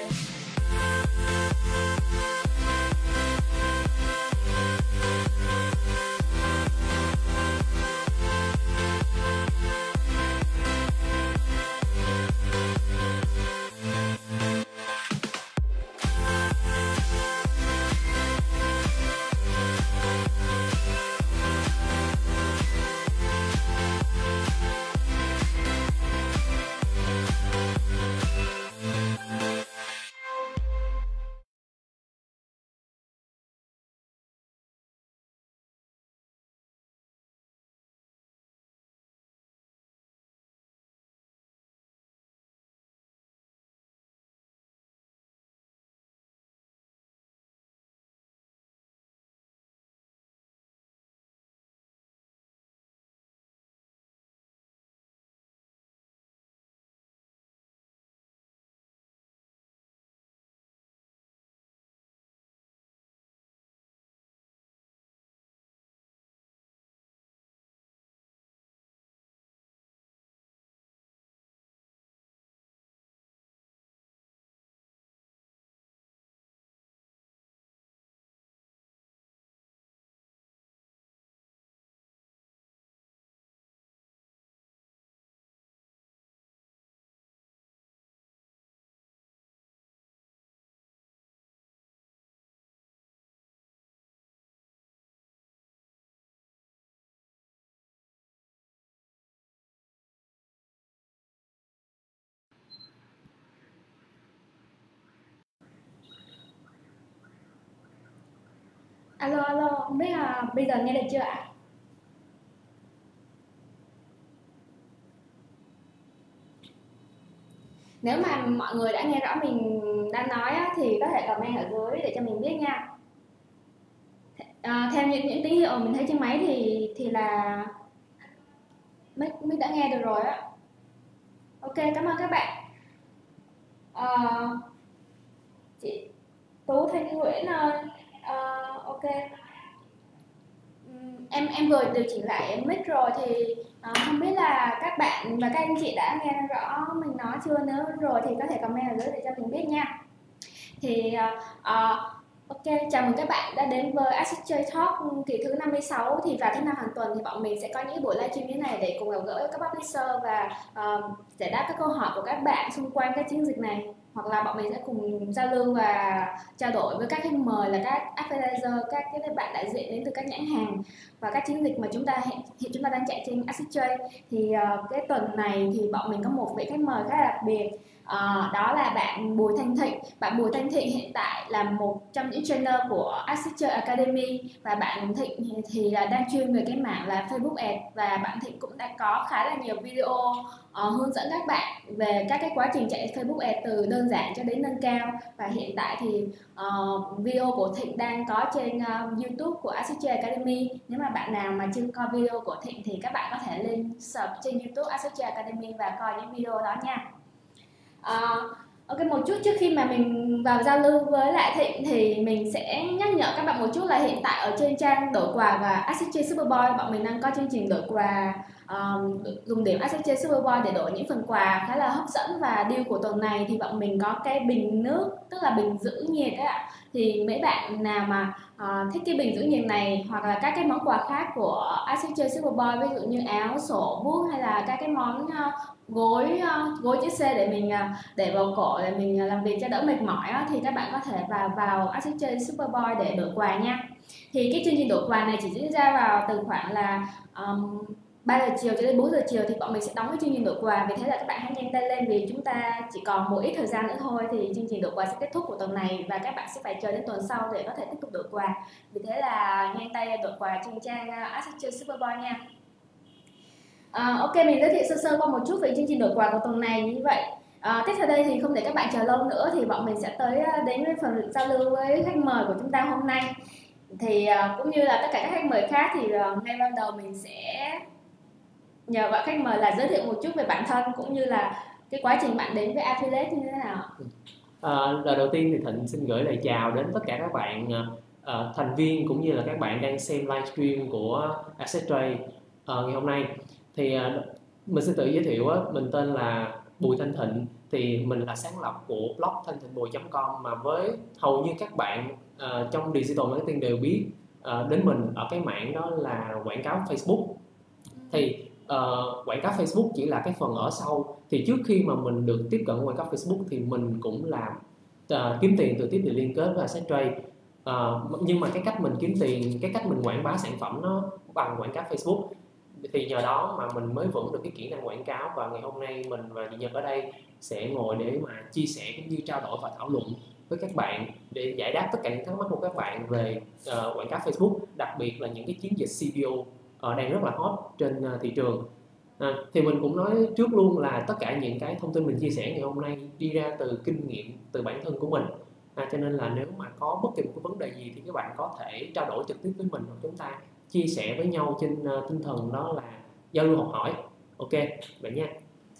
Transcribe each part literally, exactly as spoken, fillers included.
Alo, alo, không biết là bây giờ nghe được chưa ạ? Nếu mà mọi người đã nghe rõ mình đang nói á, thì có thể comment ở dưới để cho mình biết nha. À, theo những những tín hiệu mình thấy trên máy thì thì là mic mic đã nghe được rồi á. Ok, cảm ơn các bạn. À, chị Tú Thanh Nguyễn ơi, à, ok. Ừm, em em vừa điều chỉnh lại mic rồi thì ờ, không biết là các bạn và các anh chị đã nghe rõ mình nói chưa, nếu rồi thì có thể comment ở dưới để cho mình biết nha. Thì ờ, ờ, ok, chào mừng các bạn đã đến với Acid Chơi Talk kỳ thứ năm mươi sáu. Thì vào thứ năm hàng tuần thì bọn mình sẽ có những buổi livestream như thế này để cùng gặp gỡ các publisher và uh, giải đáp các câu hỏi của các bạn xung quanh các chiến dịch này, hoặc là bọn mình sẽ cùng giao lưu và trao đổi với các khách mời là các advertiser, các cái bạn đại diện đến từ các nhãn hàng và các chiến dịch mà chúng ta hiện, hiện chúng ta đang chạy trên Acid Chơi. Thì uh, cái tuần này thì bọn mình có một vị khách mời khá là đặc biệt. À, đó là bạn Bùi Thanh Thịnh. Bạn Bùi Thanh Thịnh hiện tại là một trong những trainer của Acid Chơi Academy, và bạn Thịnh thì, thì là đang chuyên về cái mảng là Facebook Ads, và bạn Thịnh cũng đã có khá là nhiều video uh, hướng dẫn các bạn về các cái quá trình chạy Facebook Ads từ đơn giản cho đến nâng cao. Và hiện tại thì uh, video của Thịnh đang có trên uh, YouTube của Acid Chơi Academy. Nếu mà bạn nào mà chưa coi video của Thịnh thì các bạn có thể lên search trên YouTube Acid Chơi Academy và coi những video đó nha. Uh, ok, một chút trước khi mà mình vào giao lưu với lại Thịnh thì mình sẽ nhắc nhở các bạn một chút là hiện tại ở trên trang đổi quà và Acid Chơi Superboy, bọn mình đang có chương trình đổi quà, um, dùng điểm Acid Chơi Superboy để đổi những phần quà khá là hấp dẫn. Và deal của tuần này thì bọn mình có cái bình nước, tức là bình giữ nhiệt đấy ạ. Thì mấy bạn nào mà uh, thích cái bình giữ nhiệt này hoặc là các cái món quà khác của Acid Chơi Superboy, ví dụ như áo, sổ, bút hay là các cái món uh, gối uh, gối chữ C để mình uh, để vào cổ để mình uh, làm việc cho đỡ mệt mỏi uh, thì các bạn có thể vào vào Acid Chơi Superboy để đổi quà nha. Thì cái chương trình đổi quà này chỉ diễn ra vào từ khoảng là um, ba giờ chiều cho đến bốn giờ chiều thì bọn mình sẽ đóng cái chương trình đổi quà. Vì thế là các bạn hãy nhanh tay lên, vì chúng ta chỉ còn một ít thời gian nữa thôi thì chương trình đổi quà sẽ kết thúc của tuần này và các bạn sẽ phải chờ đến tuần sau để có thể tiếp tục đổi quà. Vì thế là nhanh tay đổi quà trên trang uh, Acid Chơi Superboy nha. À, ok, mình giới thiệu sơ sơ qua một chút về chương trình đổi quà của tuần này như vậy. À, tiếp theo đây thì không để các bạn chờ lâu nữa thì bọn mình sẽ tới đến với phần giao lưu với khách mời của chúng ta hôm nay. Thì uh, cũng như là tất cả các khách mời khác thì uh, ngay ban đầu mình sẽ nhờ bạn khách mời là giới thiệu một chút về bản thân cũng như là cái quá trình bạn đến với Affiliate như thế nào. À, lời đầu tiên thì Thịnh xin gửi lời chào đến tất cả các bạn uh, thành viên cũng như là các bạn đang xem livestream của Acid Trade uh, ngày hôm nay. Thì uh, mình sẽ tự giới thiệu, uh, mình tên là Bùi Thanh Thịnh, thì mình là sáng lập của blog thanh thịnh bùi chấm com, mà với hầu như các bạn uh, trong digital marketing đều biết uh, đến mình ở cái mảng đó là quảng cáo Facebook. Thì uh, quảng cáo Facebook chỉ là cái phần ở sau. Thì trước khi mà mình được tiếp cận quảng cáo Facebook thì mình cũng làm uh, kiếm tiền từ tiếp thị liên kết với AdSense. Uh, nhưng mà cái cách mình kiếm tiền, cái cách mình quảng bá sản phẩm nó bằng quảng cáo Facebook, thì nhờ đó mà mình mới vững được cái kỹ năng quảng cáo. Và ngày hôm nay mình và chị Nhật ở đây sẽ ngồi để mà chia sẻ cũng như trao đổi và thảo luận với các bạn để giải đáp tất cả những thắc mắc của các bạn về uh, quảng cáo Facebook, đặc biệt là những cái chiến dịch xê pê ô uh, đang rất là hot trên uh, thị trường. À, thì mình cũng nói trước luôn là tất cả những cái thông tin mình chia sẻ ngày hôm nay đi ra từ kinh nghiệm, từ bản thân của mình. À, cho nên là nếu mà có bất kỳ một cái vấn đề gì thì các bạn có thể trao đổi trực tiếp với mình, hoặc chúng ta chia sẻ với nhau trên uh, tinh thần đó là giao lưu học hỏi. Ok, vậy nha.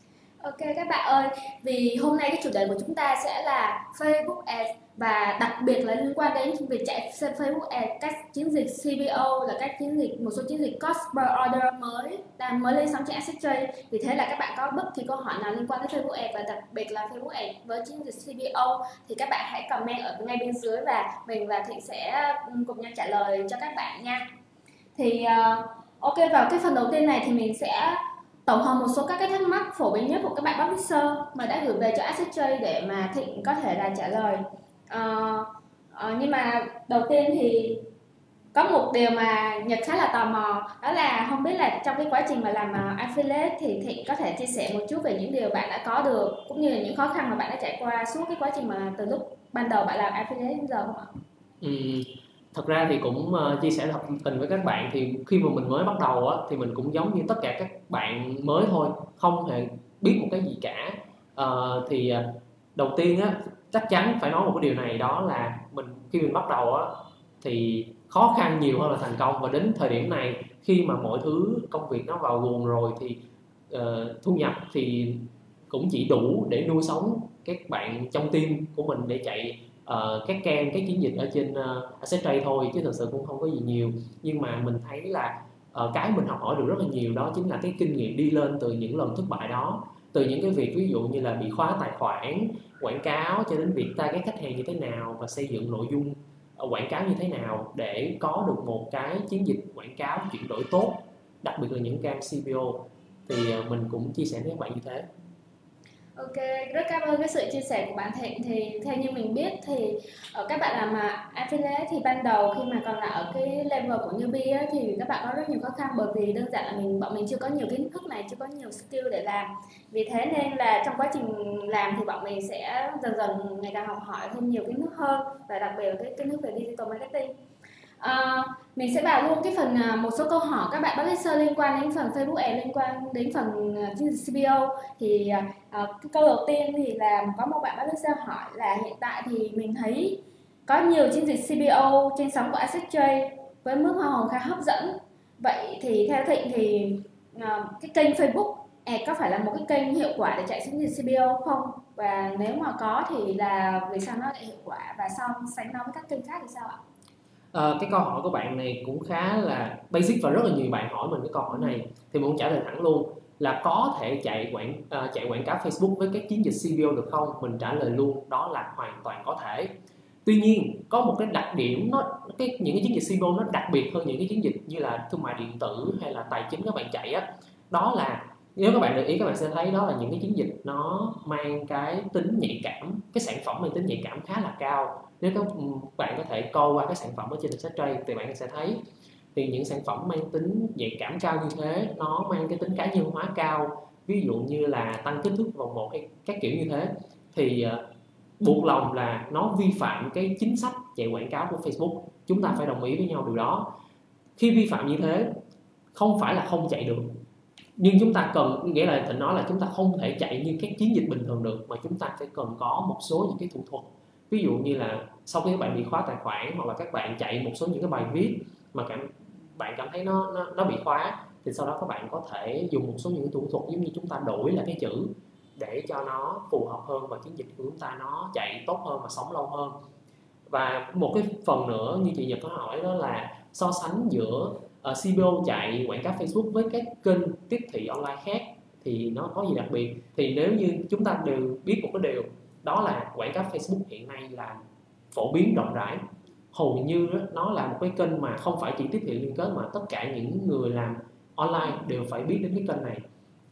Ok các bạn ơi, vì hôm nay cái chủ đề của chúng ta sẽ là Facebook Ads, và đặc biệt là liên quan đến việc chạy Facebook Ads, các chiến dịch xê pê ô là các chiến dịch, một số chiến dịch cost per order mới đang mới lên sóng trên AdSense. Vì thế là các bạn có bất kỳ câu hỏi nào liên quan đến Facebook Ads và đặc biệt là Facebook Ads với chiến dịch xê pê ô thì các bạn hãy comment ở ngay bên dưới và mình và Thịnh sẽ cùng nhau trả lời cho các bạn nha. Thì uh, ok, vào cái phần đầu tiên này thì mình sẽ tổng hợp một số các cái thắc mắc phổ biến nhất của các bạn publisher mà đã gửi về cho AdSense để mà Thịnh có thể là trả lời. Uh, uh, nhưng mà đầu tiên thì có một điều mà Nhật khá là tò mò, đó là không biết là trong cái quá trình mà làm uh, affiliate thì Thịnh có thể chia sẻ một chút về những điều bạn đã có được cũng như là những khó khăn mà bạn đã trải qua suốt cái quá trình mà từ lúc ban đầu bạn làm affiliate đến giờ không ạ? Ừ. Thật ra thì cũng uh, chia sẻ thật tình với các bạn, thì khi mà mình mới bắt đầu á, thì mình cũng giống như tất cả các bạn mới thôi, không hề biết một cái gì cả. Uh, thì uh, đầu tiên á, chắc chắn phải nói một cái điều này, đó là mình khi mình bắt đầu á, thì khó khăn nhiều hơn là thành công. Và đến thời điểm này, khi mà mọi thứ công việc nó vào guồng rồi thì uh, thu nhập thì cũng chỉ đủ để nuôi sống các bạn trong team của mình để chạy Uh, các kênh, các chiến dịch ở trên uh, AdSense thôi, chứ thực sự cũng không có gì nhiều. Nhưng mà mình thấy là uh, cái mình học hỏi được rất là nhiều, đó chính là cái kinh nghiệm đi lên từ những lần thất bại đó, từ những cái việc ví dụ như là bị khóa tài khoản quảng cáo, cho đến việc target khách hàng như thế nào và xây dựng nội dung uh, quảng cáo như thế nào để có được một cái chiến dịch quảng cáo chuyển đổi tốt, đặc biệt là những cam xê pê ô. Thì uh, mình cũng chia sẻ với các bạn như thế. Ok, rất cảm ơn cái sự chia sẻ của bạn Thịnh. Thì theo như mình biết thì ở các bạn làm mà affiliate thì ban đầu khi mà còn là ở cái level của newbie á, thì các bạn có rất nhiều khó khăn, bởi vì đơn giản là mình bọn mình chưa có nhiều kiến thức này, chưa có nhiều skill để làm. Vì thế nên là trong quá trình làm thì bọn mình sẽ dần dần ngày càng học hỏi thêm nhiều kiến thức hơn, và đặc biệt là cái kiến thức về digital marketing. Uh, mình sẽ vào luôn cái phần uh, một số câu hỏi các bạn publisher liên quan đến phần Facebook Ads, liên quan đến phần uh, xê pê ô. Thì uh, cái câu đầu tiên thì là có một bạn publisher hỏi là hiện tại thì mình thấy có nhiều chiến dịch xê pê ô trên sóng của AdSense với mức hoa hồng khá hấp dẫn. Vậy thì theo Thịnh thì uh, cái kênh Facebook Ads có phải là một cái kênh hiệu quả để chạy chiến dịch xê pê ô không? Và nếu mà có thì là vì sao nó lại hiệu quả, và so sánh nó với các kênh khác thì sao ạ? À, cái câu hỏi của bạn này cũng khá là basic và rất là nhiều bạn hỏi mình cái câu hỏi này, thì mình cũng trả lời thẳng luôn là có thể chạy quảng uh, chạy quảng cáo Facebook với các chiến dịch xê pê ô được không? Mình trả lời luôn đó là hoàn toàn có thể. Tuy nhiên có một cái đặc điểm, nó cái những cái chiến dịch xê pê ô nó đặc biệt hơn những cái chiến dịch như là thương mại điện tử hay là tài chính các bạn chạy á, đó là nếu các bạn để ý các bạn sẽ thấy đó là những cái chiến dịch nó mang cái tính nhạy cảm, cái sản phẩm mang tính nhạy cảm khá là cao. Nếu các bạn có thể coi qua các sản phẩm ở trên AdSense thì bạn sẽ thấy thì những sản phẩm mang tính nhạy cảm cao như thế nó mang cái tính cá nhân hóa cao, ví dụ như là tăng kích thước vòng một hay các kiểu như thế, thì uh, buộc lòng là nó vi phạm cái chính sách chạy quảng cáo của Facebook. Chúng ta phải đồng ý với nhau điều đó. Khi vi phạm như thế không phải là không chạy được, nhưng chúng ta cần, nghĩa là Thịnh nói là chúng ta không thể chạy như các chiến dịch bình thường được, mà chúng ta phải cần có một số những cái thủ thuật. Ví dụ như là sau khi các bạn bị khóa tài khoản, hoặc là các bạn chạy một số những cái bài viết mà cảm, bạn cảm thấy nó, nó, nó bị khóa, thì sau đó các bạn có thể dùng một số những cái thủ thuật giống như chúng ta đổi lại cái chữ để cho nó phù hợp hơn và chiến dịch của chúng ta nó chạy tốt hơn và sống lâu hơn. Và một cái phần nữa như chị Nhật có hỏi đó là so sánh giữa uh, xê pê ô chạy quảng cáo Facebook với các kênh tiếp thị online khác. thì nó có gì đặc biệt? Thì nếu như chúng ta đều biết một cái điều, đó là quảng cáo Facebook hiện nay là phổ biến rộng rãi, hầu như nó là một cái kênh mà không phải chỉ tiếp thị liên kết mà tất cả những người làm online đều phải biết đến cái kênh này.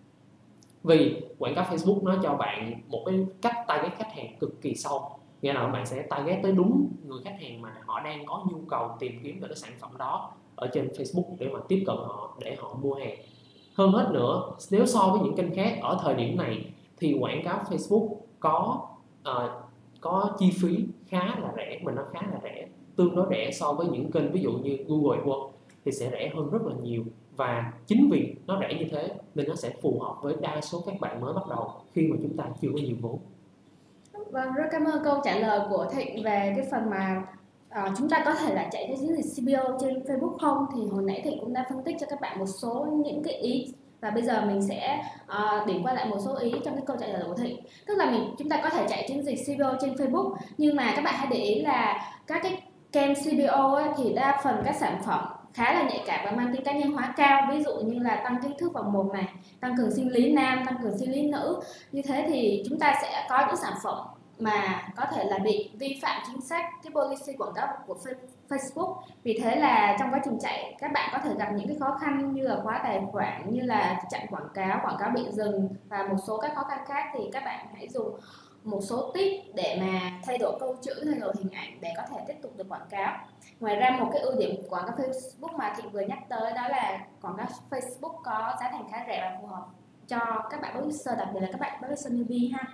Vì quảng cáo Facebook nó cho bạn một cái cách target khách hàng cực kỳ sâu, nghĩa là bạn sẽ target tới đúng người khách hàng mà họ đang có nhu cầu tìm kiếm về cái sản phẩm đó ở trên Facebook để mà tiếp cận họ để họ mua hàng. Hơn hết nữa, nếu so với những kênh khác ở thời điểm này thì quảng cáo Facebook có uh, có chi phí khá là rẻ, mà nó khá là rẻ, tương đối rẻ so với những kênh ví dụ như Google AdWords thì sẽ rẻ hơn rất là nhiều. Và chính vì nó rẻ như thế nên nó sẽ phù hợp với đa số các bạn mới bắt đầu khi mà chúng ta chưa có nhiều vốn. Vâng, rất cảm ơn câu trả lời của Thịnh về cái phần mà uh, chúng ta có thể là chạy cái chiến dịch xê bê ô trên Facebook không. Thì hồi nãy Thịnh cũng đã phân tích cho các bạn một số những cái ý, và bây giờ mình sẽ uh, điểm qua lại một số ý trong cái câu trả lời của Thịnh. Tức là mình chúng ta có thể chạy chiến dịch xê bê ô trên Facebook, nhưng mà các bạn hãy để ý là các cái kênh xê bê ô ấy, thì đa phần các sản phẩm khá là nhạy cảm và mang tính cá nhân hóa cao, ví dụ như là tăng kích thước vòng một này, tăng cường sinh lý nam, tăng cường sinh lý nữ. Như thế thì chúng ta sẽ có những sản phẩm mà có thể là bị vi phạm chính sách cái policy quảng cáo của Facebook. Vì thế là trong quá trình chạy các bạn có thể gặp những cái khó khăn như là khóa tài khoản, như là chặn quảng cáo, quảng cáo bị dừng và một số các khó khăn khác. Thì các bạn hãy dùng một số tip để mà thay đổi câu chữ, thay đổi hình ảnh để có thể tiếp tục được quảng cáo. Ngoài ra một cái ưu điểm của quảng cáo Facebook mà Thịnh vừa nhắc tới đó là quảng cáo Facebook có giá thành khá rẻ và phù hợp cho các bạn publisher, đặc biệt là các bạn publisher newbie ha.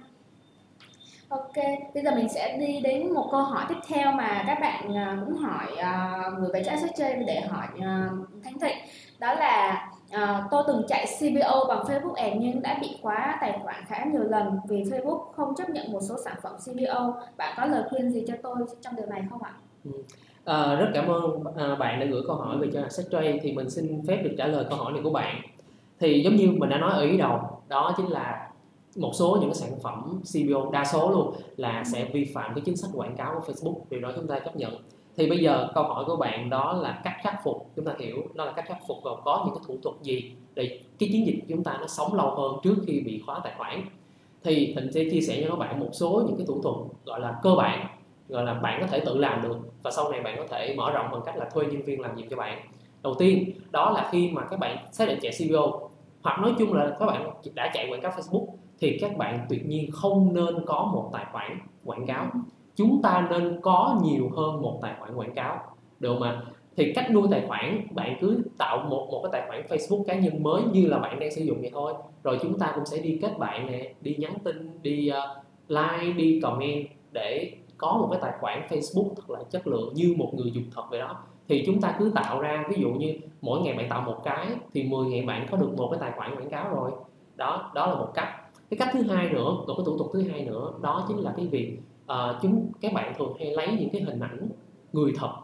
Ok, bây giờ mình sẽ đi đến một câu hỏi tiếp theo mà các bạn cũng hỏi uh, người vẽ chat ét gi để hỏi uh, Thanh Thịnh. Đó là uh, tôi từng chạy xê bê ô bằng Facebook Ads nhưng đã bị khóa tài khoản khá nhiều lần vì Facebook không chấp nhận một số sản phẩm xê bê ô. Bạn có lời khuyên gì cho tôi trong điều này không ạ? Ừ. À, rất cảm ơn à, bạn đã gửi câu hỏi về cho ét gi. Thì mình xin phép được trả lời câu hỏi này của bạn. Thì giống như mình đã nói ở ý đầu, đó chính là một số những cái sản phẩm xê bê ô, đa số luôn là sẽ vi phạm cái chính sách quảng cáo của Facebook, điều đó chúng ta chấp nhận. Thì bây giờ câu hỏi của bạn đó là cách khắc phục, chúng ta hiểu đó là cách khắc phục và có những cái thủ thuật gì để cái chiến dịch của chúng ta nó sống lâu hơn trước khi bị khóa tài khoản. Thì Thịnh sẽ chia sẻ cho các bạn một số những cái thủ thuật gọi là cơ bản, gọi là bạn có thể tự làm được và sau này bạn có thể mở rộng bằng cách là thuê nhân viên làm việc cho bạn. Đầu tiên đó là khi mà các bạn xác định chạy xê bê ô hoặc nói chung là các bạn đã chạy quảng cáo Facebook thì các bạn tuyệt nhiên không nên có một tài khoản quảng cáo. Chúng ta nên có nhiều hơn một tài khoản quảng cáo, được mà. Thì cách nuôi tài khoản, bạn cứ tạo một một cái tài khoản Facebook cá nhân mới như là bạn đang sử dụng vậy thôi. Rồi chúng ta cũng sẽ đi kết bạn nè, đi nhắn tin, đi uh, like, đi comment để có một cái tài khoản Facebook thật là chất lượng như một người dùng thật vậy đó. Thì chúng ta cứ tạo ra, ví dụ như mỗi ngày bạn tạo một cái thì mười ngày bạn có được một cái tài khoản quảng cáo rồi. Đó, đó là một cách. Cái cách thứ hai nữa, một cái thủ tục thứ hai nữa, đó chính là cái việc uh, chúng các bạn thường hay lấy những cái hình ảnh người thật.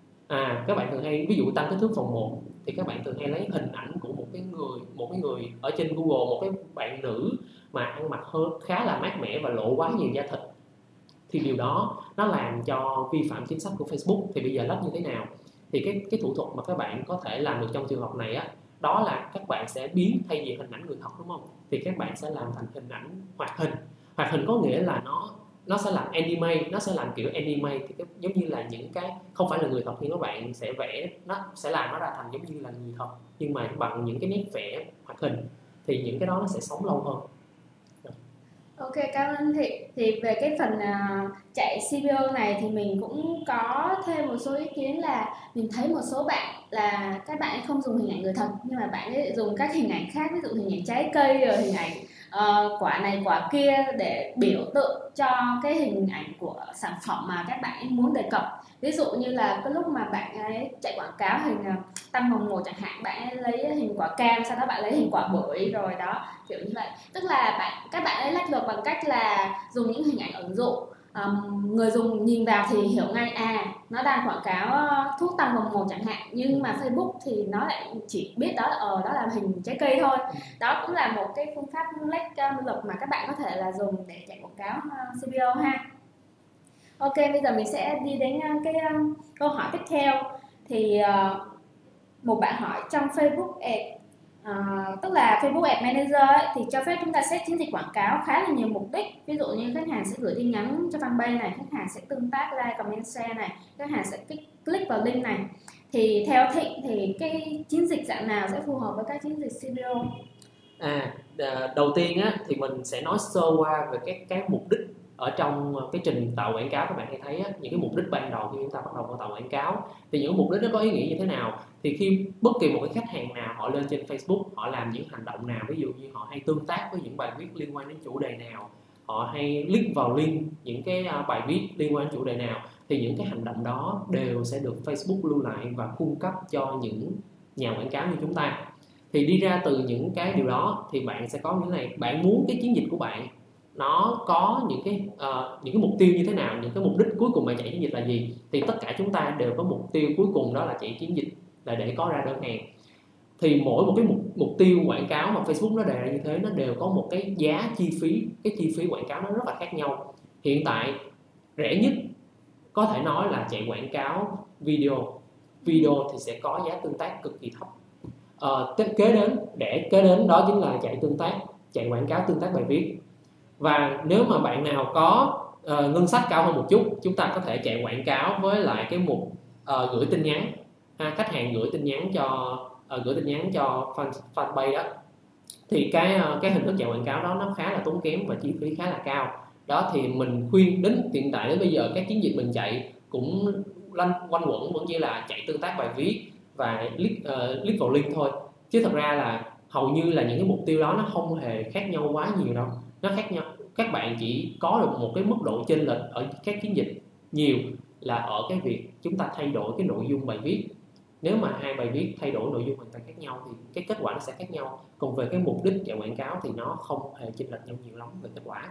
À, các bạn thường hay ví dụ tăng kích thước vòng một thì các bạn thường hay lấy hình ảnh của một cái người một cái người ở trên Google, một cái bạn nữ mà ăn mặc hơi khá là mát mẻ và lộ quá nhiều da thịt. Thì điều đó nó làm cho vi phạm chính sách của Facebook. Thì bây giờ lách như thế nào? Thì cái cái thủ thuật mà các bạn có thể làm được trong trường hợp này á, đó là các bạn sẽ biến, thay vì hình ảnh người thật đúng không, thì các bạn sẽ làm thành hình ảnh hoạt hình. Hoạt hình có nghĩa là nó nó sẽ làm anime, nó sẽ làm kiểu anime thì cái, giống như là những cái không phải là người thật nhưng các bạn sẽ vẽ, nó sẽ làm nó ra thành giống như là người thật nhưng mà bằng những cái nét vẽ hoạt hình, thì những cái đó nó sẽ sống lâu hơn. Ok, cảm ơn Thị. Thì về cái phần uh, chạy xê bê ô này thì mình cũng có thêm một số ý kiến là mình thấy một số bạn là các bạn ấy không dùng hình ảnh người thật nhưng mà bạn ấy dùng các hình ảnh khác, ví dụ hình ảnh trái cây rồi hình ảnh uh, quả này quả kia để biểu tượng cho cái hình ảnh của sản phẩm mà các bạn ấy muốn đề cập. Ví dụ như là cái lúc mà bạn ấy chạy quảng cáo hình uh, tăng vòng một chẳng hạn, bạn ấy lấy hình quả cam, sau đó bạn lấy hình quả bưởi rồi đó, kiểu như vậy. Tức là bạn các bạn ấy lách luật bằng cách là dùng những hình ảnh ẩn dụ, um, người dùng nhìn vào thì hiểu ngay à nó đang quảng cáo thuốc tăng vòng một chẳng hạn, nhưng mà Facebook thì nó lại chỉ biết đó là ờ đó là hình trái cây thôi. Đó cũng là một cái phương pháp lách uh, luật mà các bạn có thể là dùng để chạy quảng cáo uh, xê bê ô ha. Ok, bây giờ mình sẽ đi đến uh, cái uh, câu hỏi tiếp theo. Thì uh, một bạn hỏi trong Facebook Ads uh, tức là Facebook Ad Manager ấy, thì cho phép chúng ta set chiến dịch quảng cáo khá là nhiều mục đích. Ví dụ như khách hàng sẽ gửi tin nhắn cho fanpage này, khách hàng sẽ tương tác, like, comment, share này, khách hàng sẽ click vào link này. Thì theo Thịnh thì cái chiến dịch dạng nào sẽ phù hợp với các chiến dịch xê bê ô? À, đầu tiên á, thì mình sẽ nói sơ qua về các cái mục đích ở trong cái trình tạo quảng cáo. Các bạn hay thấy á, những cái mục đích ban đầu khi chúng ta bắt đầu vào tạo quảng cáo thì những mục đích nó có ý nghĩa như thế nào. Thì khi bất kỳ một cái khách hàng nào họ lên trên Facebook, họ làm những hành động nào, ví dụ như họ hay tương tác với những bài viết liên quan đến chủ đề nào, họ hay click vào link những cái bài viết liên quan đến chủ đề nào, thì những cái hành động đó đều sẽ được Facebook lưu lại và cung cấp cho những nhà quảng cáo như chúng ta. Thì đi ra từ những cái điều đó thì bạn sẽ có những này, bạn muốn cái chiến dịch của bạn nó có những cái uh, những cái mục tiêu như thế nào, những cái mục đích cuối cùng bạn chạy chiến dịch là gì, thì tất cả chúng ta đều có mục tiêu cuối cùng đó là chạy chiến dịch là để có ra đơn hàng. Thì mỗi một cái mục, mục tiêu quảng cáo mà Facebook nó đề ra như thế, nó đều có một cái giá chi phí, cái chi phí quảng cáo nó rất là khác nhau. Hiện tại rẻ nhất có thể nói là chạy quảng cáo video video thì sẽ có giá tương tác cực kỳ thấp. Uh, kế đến để kế đến đó chính là chạy tương tác, chạy quảng cáo tương tác bài viết. Và nếu mà bạn nào có uh, ngân sách cao hơn một chút, chúng ta có thể chạy quảng cáo với lại cái mục uh, gửi tin nhắn. Ha, khách hàng gửi tin nhắn cho uh, gửi tin nhắn cho fan, fanpage đó. Thì cái uh, cái hình thức chạy quảng cáo đó nó khá là tốn kém và chi phí khá là cao. Đó thì mình khuyên đến hiện tại đến bây giờ các chiến dịch mình chạy cũng lanh quanh quẩn vẫn chỉ là chạy tương tác bài viết và click, uh, click vào link thôi, chứ thật ra là hầu như là những cái mục tiêu đó nó không hề khác nhau quá nhiều đâu. Nó khác nhau, các bạn chỉ có được một cái mức độ chênh lệch ở các chiến dịch nhiều là ở cái việc chúng ta thay đổi cái nội dung bài viết. Nếu mà hai bài viết thay đổi nội dung hoàn toàn khác nhau thì cái kết quả nó sẽ khác nhau. Còn về cái mục đích chạy quảng cáo thì nó không hề chênh lệch nhau nhiều lắm về kết quả.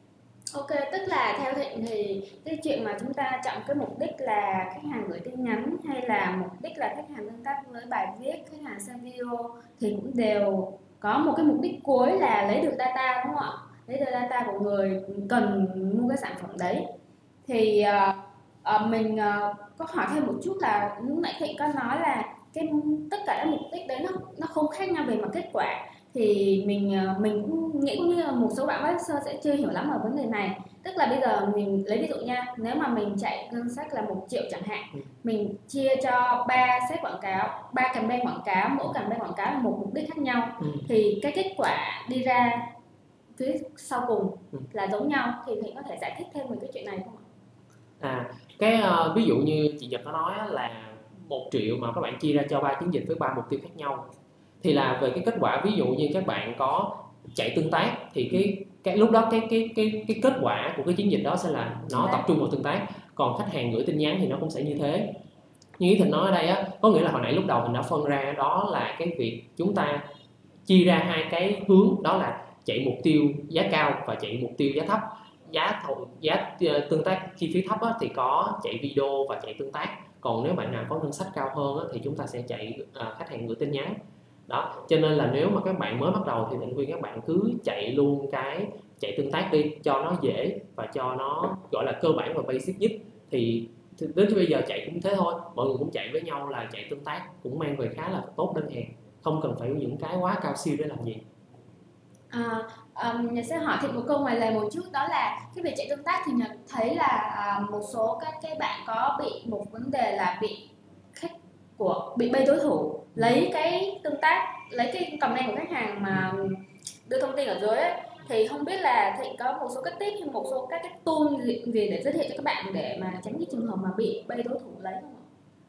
Ok, tức là theo Thịnh thì cái chuyện mà chúng ta chọn cái mục đích là khách hàng gửi tin nhắn hay là mục đích là khách hàng tương tác với bài viết, khách hàng xem video thì cũng đều có một cái mục đích cuối là lấy được data, đúng không ạ? Lấy được data của người cần mua cái sản phẩm đấy. Thì uh, uh, mình uh, có hỏi thêm một chút là lúc nãy Thịnh có nói là cái tất cả các mục đích đấy nó nó không khác nhau về mặt kết quả. Thì mình mình cũng nghĩ cũng như là một số bạn webmaster sẽ chưa hiểu lắm ở vấn đề này. Tức là bây giờ mình lấy ví dụ nha, nếu mà mình chạy ngân sách là một triệu chẳng hạn, ừ. mình chia cho ba set quảng cáo, ba campaign quảng cáo, mỗi campaign quảng cáo là một mục đích khác nhau, ừ. thì cái kết quả đi ra phía sau cùng ừ. là giống nhau. Thì mình có thể giải thích thêm về cái chuyện này không ạ? À, cái uh, ví dụ như chị Nhật có nói là một triệu mà các bạn chia ra cho ba chiến dịch với ba mục tiêu khác nhau, thì là về cái kết quả, ví dụ như các bạn có chạy tương tác thì cái cái lúc đó cái cái cái cái kết quả của cái chiến dịch đó sẽ là nó tập trung vào tương tác. Còn khách hàng gửi tin nhắn thì nó cũng sẽ như thế. Như Thịnh nói ở đây á, có nghĩa là hồi nãy lúc đầu mình đã phân ra đó là cái việc chúng ta chia ra hai cái hướng, đó là chạy mục tiêu giá cao và chạy mục tiêu giá thấp. Giá thầu giá tương tác chi phí thấp á, thì có chạy video và chạy tương tác. Còn nếu bạn nào có ngân sách cao hơn á, thì chúng ta sẽ chạy à, khách hàng gửi tin nhắn. Đó, cho nên là nếu mà các bạn mới bắt đầu thì mình khuyên các bạn cứ chạy luôn cái chạy tương tác đi cho nó dễ và cho nó gọi là cơ bản và basic nhất. Thì đến bây giờ chạy cũng thế thôi, mọi người cũng chạy với nhau là chạy tương tác cũng mang về khá là tốt đơn hàng, không cần phải những cái quá cao siêu để làm gì. À, um, Nhật sẽ hỏi thêm một câu ngoài lề một chút, đó là cái việc chạy tương tác thì Nhật thấy là uh, một số các cái bạn có bị một vấn đề là bị khách của bị bên đối thủ lấy cái tương tác, lấy cái comment của khách hàng mà đưa thông tin ở dưới ấy. Thì không biết là Thịnh có một số cái tip hay một số các cái tool gì, gì để giới thiệu cho các bạn để mà tránh cái trường hợp mà bị bay đối thủ lấy không ạ?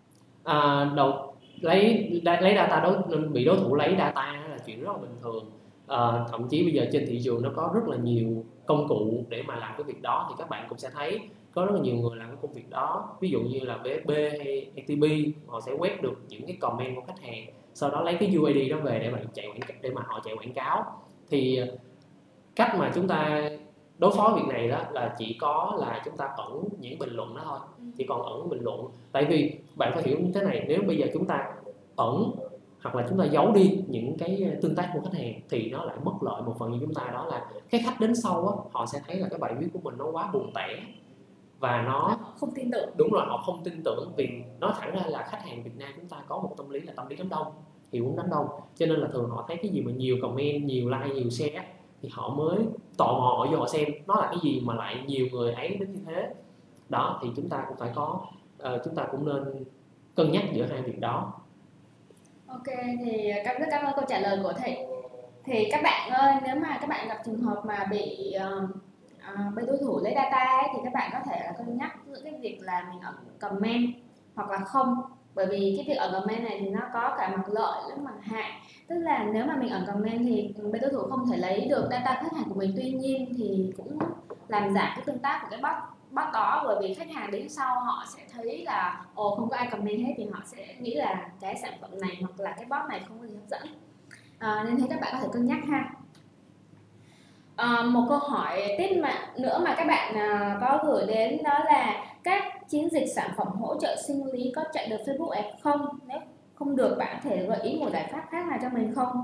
À, đầu lấy lấy data đối bị đối thủ lấy data là chuyện rất là bình thường. À, thậm chí bây giờ trên thị trường nó có rất là nhiều công cụ để mà làm cái việc đó, thì các bạn cũng sẽ thấy có rất là nhiều người làm cái công việc đó. Ví dụ như là vê ép bê hay a tê bê, họ sẽ quét được những cái comment của khách hàng, sau đó lấy cái u i đê đó về để bạn chạy quảng để mà họ chạy quảng cáo. Thì cách mà chúng ta đối phó việc này đó là chỉ có là chúng ta ẩn những bình luận đó thôi, chỉ còn ẩn bình luận. Tại vì bạn phải hiểu như thế này, nếu bây giờ chúng ta ẩn hoặc là chúng ta giấu đi những cái tương tác của khách hàng thì nó lại mất lợi một phần như chúng ta, đó là cái khách đến sau á, họ sẽ thấy là cái bài viết của mình nó quá buồn tẻ và nó không tin tưởng. Đúng rồi, họ không tin tưởng, vì nói thẳng ra là khách hàng Việt Nam chúng ta có một tâm lý là tâm lý đám đông. hiệu ứng đám đông, cho nên là thường họ thấy cái gì mà nhiều comment, nhiều like, nhiều share thì họ mới tò mò họ vô họ xem nó là cái gì mà lại nhiều người ấy đến như thế. Đó thì chúng ta cũng phải có uh, chúng ta cũng nên cân nhắc giữa hai việc đó. Ok, thì cảm rất cảm ơn câu trả lời của Thị. Thì các bạn ơi, nếu mà các bạn gặp trường hợp mà bị uh, uh, bên đối thủ lấy data ấy, thì các bạn có thể là cân nhắc giữa cái việc là mình ẩn comment hoặc là không. Bởi vì cái việc ẩn comment này thì nó có cả mặt lợi lẫn mặt hại. Tức là nếu mà mình ẩn comment thì bên đối thủ không thể lấy được data khách hàng của mình, tuy nhiên thì cũng làm giảm cái tương tác của cái bot bot đó, bởi vì khách hàng đến sau họ sẽ thấy là ồ không có ai comment hết thì họ sẽ nghĩ là cái sản phẩm này hoặc là cái bot này không có gì hấp dẫn. À, nên thế các bạn có thể cân nhắc ha. À, một câu hỏi tiếp mà nữa mà các bạn à, có gửi đến đó là các chiến dịch sản phẩm hỗ trợ sinh lý có chạy được Facebook Ads không? Nếu không được, bạn có thể gợi ý một giải pháp khác nào cho mình không?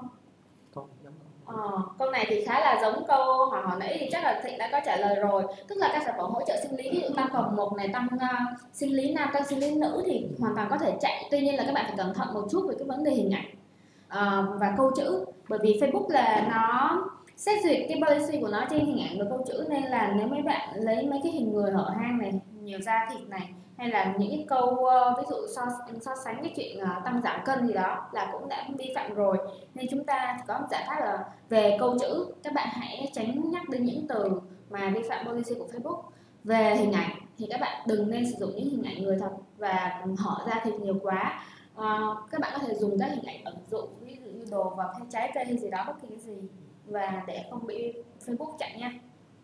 Ờ, câu này thì khá là giống câu hỏi hỏi nãy thì chắc là Thịnh đã có trả lời rồi. Tức là các sản phẩm hỗ trợ sinh lý, ví dụ tăng vòng một này, tăng uh, sinh lý nam, tăng sinh lý nữ thì hoàn toàn có thể chạy. Tuy nhiên là các bạn phải cẩn thận một chút về cái vấn đề hình ảnh uh, và câu chữ. Bởi vì Facebook là nó xét duyệt cái policy của nó trên hình ảnh và câu chữ, nên là nếu mấy bạn lấy mấy cái hình người hở hang này, nhiều da thịt này, hay là những cái câu uh, ví dụ so, so sánh cái chuyện uh, tăng giảm cân gì đó là cũng đã vi phạm rồi. Nên chúng ta có một giải pháp là về câu chữ, các bạn hãy tránh nhắc đến những từ mà vi phạm policy của Facebook. Về hình ảnh thì các bạn đừng nên sử dụng những hình ảnh người thật và hở ra thịt nhiều quá. À, các bạn có thể dùng các hình ảnh ẩn dụ, ví dụ như đồ vào cái trái cây hay gì đó, bất kỳ cái gì, và để không bị Facebook chặn nha.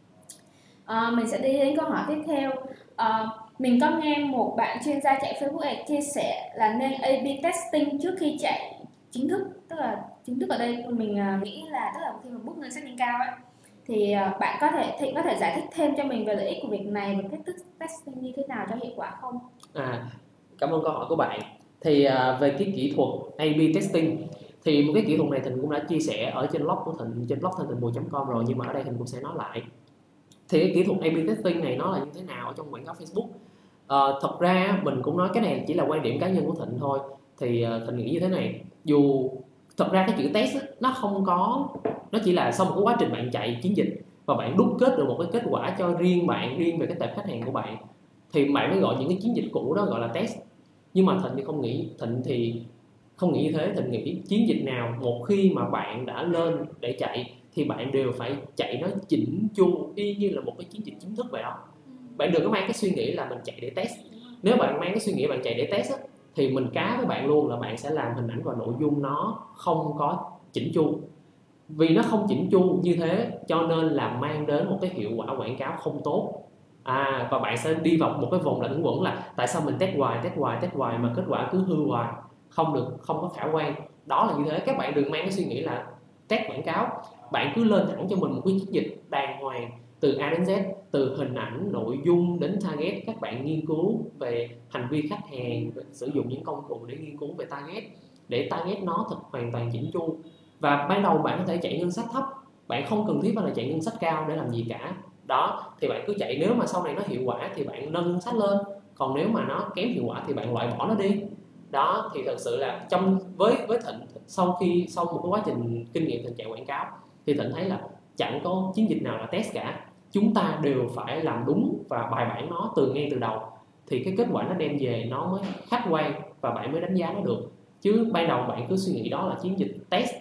À, mình sẽ đi đến câu hỏi tiếp theo. À, mình có nghe một bạn chuyên gia chạy Facebook Ads chia sẻ là nên A B testing trước khi chạy chính thức. Tức là chính thức ở đây mình nghĩ là tức là khi mà book ngân sách lên cao ấy, thì bạn có thể Thịnh có thể giải thích thêm cho mình về lợi ích của việc này và cách thức testing như thế nào cho hiệu quả không? À, cảm ơn câu hỏi của bạn. Thì uh, về cái kỹ thuật A B testing thì một cái kỹ thuật này Thịnh cũng đã chia sẻ ở trên blog của Thịnh, trên blog thanh tịnh bùi chấm com rồi, nhưng mà ở đây Thịnh cũng sẽ nói lại. Thì cái kỹ thuật A B testing này nó là như thế nào ở trong quảng cáo Facebook? Uh, thật ra mình cũng nói cái này chỉ là quan điểm cá nhân của Thịnh thôi. Thì uh, Thịnh nghĩ như thế này, dù thật ra cái chữ test ấy, nó không có, nó chỉ là sau một cái quá trình bạn chạy chiến dịch và bạn đúc kết được một cái kết quả cho riêng bạn, riêng về cái tệp khách hàng của bạn, thì bạn mới gọi những cái chiến dịch cũ đó gọi là test. Nhưng mà Thịnh thì không nghĩ, Thịnh thì không nghĩ như thế. Thịnh nghĩ chiến dịch nào một khi mà bạn đã lên để chạy thì bạn đều phải chạy nó chỉnh chu y như là một cái chiến dịch chính thức vậy đó. Bạn đừng có mang cái suy nghĩ là mình chạy để test. Nếu bạn mang cái suy nghĩ bạn chạy để test á, thì mình cá với bạn luôn là bạn sẽ làm hình ảnh và nội dung nó không có chỉnh chu. Vì nó không chỉnh chu như thế cho nên là mang đến một cái hiệu quả quảng cáo không tốt. À, và bạn sẽ đi vào một cái vòng luẩn quẩn là tại sao mình test hoài, test hoài, test hoài mà kết quả cứ hư hoài, không được, không có khả quan. Đó là như thế. Các bạn đừng mang cái suy nghĩ là test quảng cáo. Bạn cứ lên thẳng cho mình một cái chiến dịch đàng hoàng từ A đến Z, từ hình ảnh, nội dung đến target. Các bạn nghiên cứu về hành vi khách hàng, sử dụng những công cụ để nghiên cứu về target, để target nó thật hoàn toàn chỉnh chu. Và ban đầu bạn có thể chạy ngân sách thấp, bạn không cần thiết phải là chạy ngân sách cao để làm gì cả. Đó, thì bạn cứ chạy, nếu mà sau này nó hiệu quả thì bạn nâng ngân sách lên, còn nếu mà nó kém hiệu quả thì bạn loại bỏ nó đi. Đó, thì thật sự là trong với với Thịnh, sau khi sau một cái quá trình kinh nghiệm Thịnh chạy quảng cáo thì Thịnh thấy là chẳng có chiến dịch nào là test cả. Chúng ta đều phải làm đúng và bài bản nó từ ngay từ đầu thì cái kết quả nó đem về nó mới khách quan và bạn mới đánh giá nó được. Chứ ban đầu bạn cứ suy nghĩ đó là chiến dịch test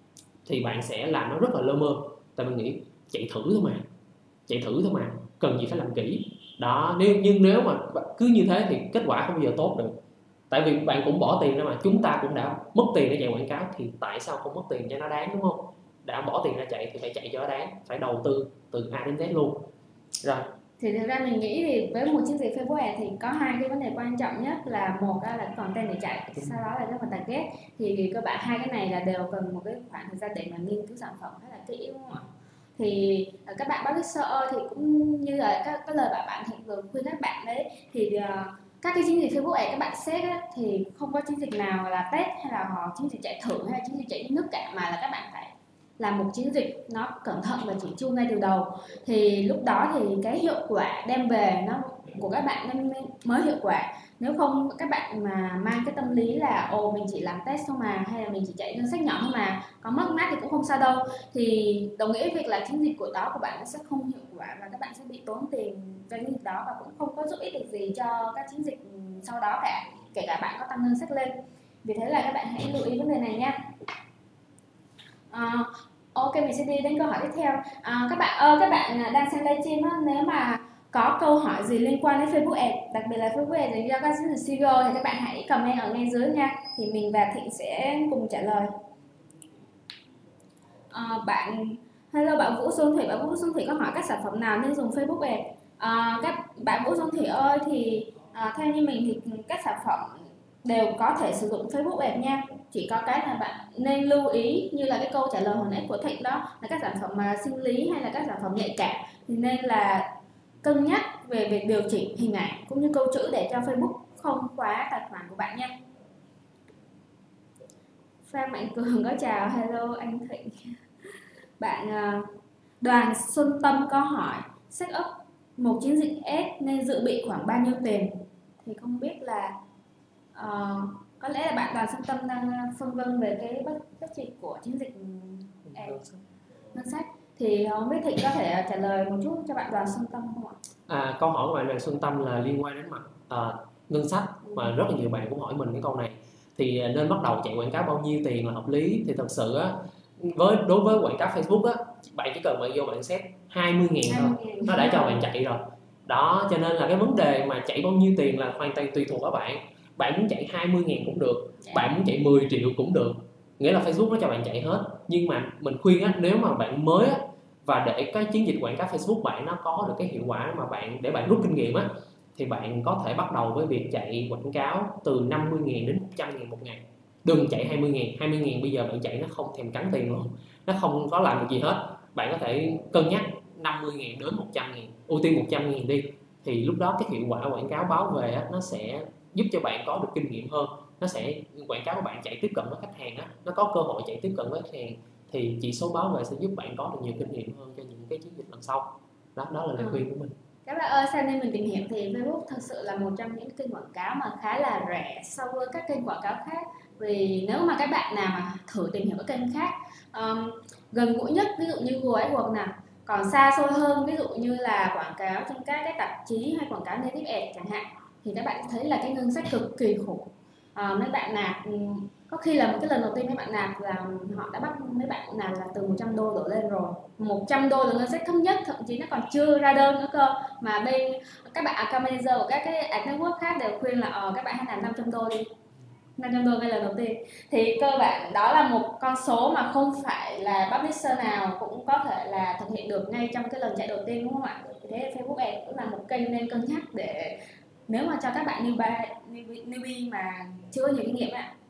thì bạn sẽ làm nó rất là lơ mơ. Tại mình nghĩ chạy thử thôi mà, chạy thử thôi mà, cần gì phải làm kỹ. Đó, nếu, nhưng nếu mà cứ như thế thì kết quả không bao giờ tốt được. Tại vì bạn cũng bỏ tiền ra mà, chúng ta cũng đã mất tiền để chạy quảng cáo thì tại sao không mất tiền cho nó đáng, đúng không? Đã bỏ tiền ra chạy thì phải chạy cho nó đáng, phải đầu tư từ A đến Z luôn. Rồi. Thì thực ra mình nghĩ thì với một chiến dịch Facebook Ads thì có hai cái vấn đề quan trọng nhất là một là content để chạy, sau đó là cái phần target. Thì cơ bản hai cái này là đều cần một cái khoảng thời gian để mà nghiên cứu sản phẩm khá là kỹ, đúng không ạ? Thì các bạn publisher thì cũng như là các, các lời bạn bạn thì vừa khuyên các bạn đấy, thì uh, các cái chiến dịch Facebook Ads các bạn xét á, thì không có chiến dịch nào là test hay là họ chiến dịch chạy thử hay là chiến dịch chạy nước cả, mà là các bạn phải làm một chiến dịch nó cẩn thận và chỉn chu ngay từ đầu, thì lúc đó thì cái hiệu quả đem về nó của các bạn mới, mới hiệu quả. Nếu không các bạn mà mang cái tâm lý là ồ mình chỉ làm test thôi mà, hay là mình chỉ chạy ngân sách nhỏ thôi mà, có mất mát thì cũng không sao đâu, thì đồng nghĩa việc là chiến dịch của đó của bạn nó sẽ không hiệu quả và các bạn sẽ bị tốn tiền cho chiến dịch đó và cũng không có giúp ích được gì cho các chiến dịch sau đó cả, kể cả bạn có tăng ngân sách lên. Vì thế là các bạn hãy lưu ý vấn đề này nha. À, ok, mình sẽ đi đến câu hỏi tiếp theo. À, các bạn ơi, các bạn đang xem livestream á, nếu mà có câu hỏi gì liên quan đến Facebook Ads, đặc biệt là Facebook Ads dành cho các chiến dịch xê vê o thì các bạn hãy comment ở ngay dưới nha, thì mình và Thịnh sẽ cùng trả lời. À, bạn hello bạn Vũ Xuân Thủy, bạn Vũ Xuân Thủy có hỏi các sản phẩm nào nên dùng Facebook Ads. À, các bạn Vũ Xuân Thủy ơi, thì à, theo như mình thì các sản phẩm đều có thể sử dụng Facebook Ads nha, chỉ có cái là bạn nên lưu ý như là cái câu trả lời hồi nãy của Thịnh đó, là các sản phẩm mà sinh lý hay là các sản phẩm nhạy cảm thì nên là cân nhắc về việc điều chỉnh hình ảnh cũng như câu chữ để cho Facebook không khóa tài khoản của bạn nha. Phan Mạnh Cường có chào, hello anh Thịnh. Bạn Đoàn Xuân Tâm có hỏi set up một chiến dịch Ads nên dự bị khoảng bao nhiêu tiền, thì không biết là uh, có lẽ là bạn Đoàn Xuân Tâm đang phân vân về cái budget của chiến dịch Ads ngân sách, thì không biết Thịnh có thể trả lời một chút cho bạn Đoàn Xuân Tâm không ạ? À, câu hỏi của bạn Đoàn Xuân Tâm là liên quan đến mặt uh, ngân sách, mà rất là nhiều bạn cũng hỏi mình cái câu này, thì nên bắt đầu chạy quảng cáo bao nhiêu tiền là hợp lý. Thì thật sự á, với đối với quảng cáo Facebook á, bạn chỉ cần bạn vô bạn set hai mươi ngàn thôi, nó đã cho bạn chạy rồi đó. Cho nên là cái vấn đề mà chạy bao nhiêu tiền là hoàn toàn tùy thuộc ở bạn. Bạn muốn chạy hai mươi ngàn cũng được, bạn muốn chạy mười triệu cũng được, nghĩa là Facebook nó cho bạn chạy hết. Nhưng mà mình khuyên á, nếu mà bạn mới á, và để cái chiến dịch quảng cáo Facebook bạn nó có được cái hiệu quả mà bạn để bạn rút kinh nghiệm á, thì bạn có thể bắt đầu với việc chạy quảng cáo từ năm mươi ngàn đến một trăm ngàn một ngày. Đừng chạy hai mươi ngàn, hai mươi ngàn bây giờ bạn chạy nó không thèm cắn tiền luôn, nó không có làm được gì hết. Bạn có thể cân nhắc năm mươi ngàn đến một trăm ngàn, ưu tiên một trăm ngàn đi, thì lúc đó cái hiệu quả quảng cáo báo về á, nó sẽ giúp cho bạn có được kinh nghiệm hơn. Nó sẽ quảng cáo của bạn chạy tiếp cận với khách hàng á, nó có cơ hội chạy tiếp cận với khách hàng, thì chỉ số báo về sẽ giúp bạn có được nhiều kinh nghiệm hơn cho những cái chiến dịch lần sau. Đó, đó là lời khuyên của mình. Các bạn ơi, sau nên mình tìm hiểu thì Facebook thật sự là một trong những kênh quảng cáo mà khá là rẻ so với các kênh quảng cáo khác. Vì nếu mà các bạn nào mà thử tìm hiểu các kênh khác um, gần gũi nhất, ví dụ như Google AdWords nào, còn xa xôi hơn ví dụ như là quảng cáo trên các cái tạp chí hay quảng cáo native ad chẳng hạn, thì các bạn thấy là cái ngân sách cực kỳ khủng. À, mấy bạn nạp có khi là một cái lần đầu tiên mấy bạn nạp là họ đã bắt mấy bạn nạp là từ một trăm đô đổ lên rồi. Một trăm đô là ngân sách thấp nhất, thậm chí nó còn chưa ra đơn nữa cơ, mà bên các bạn account manager của các cái ad network khác đều khuyên là ờ, các bạn hãy làm năm trăm đô đi, năm trăm đô ngay lần đầu tiên. Thì cơ bản đó là một con số mà không phải là publisher nào cũng có thể là thực hiện được ngay trong cái lần chạy đầu tiên, đúng không ạ? Thế Facebook Ads cũng là một kênh nên cân nhắc để nếu mà cho các bạn newbie, newbie, newbie mà chưa có nhiều kinh nghiệm ạ.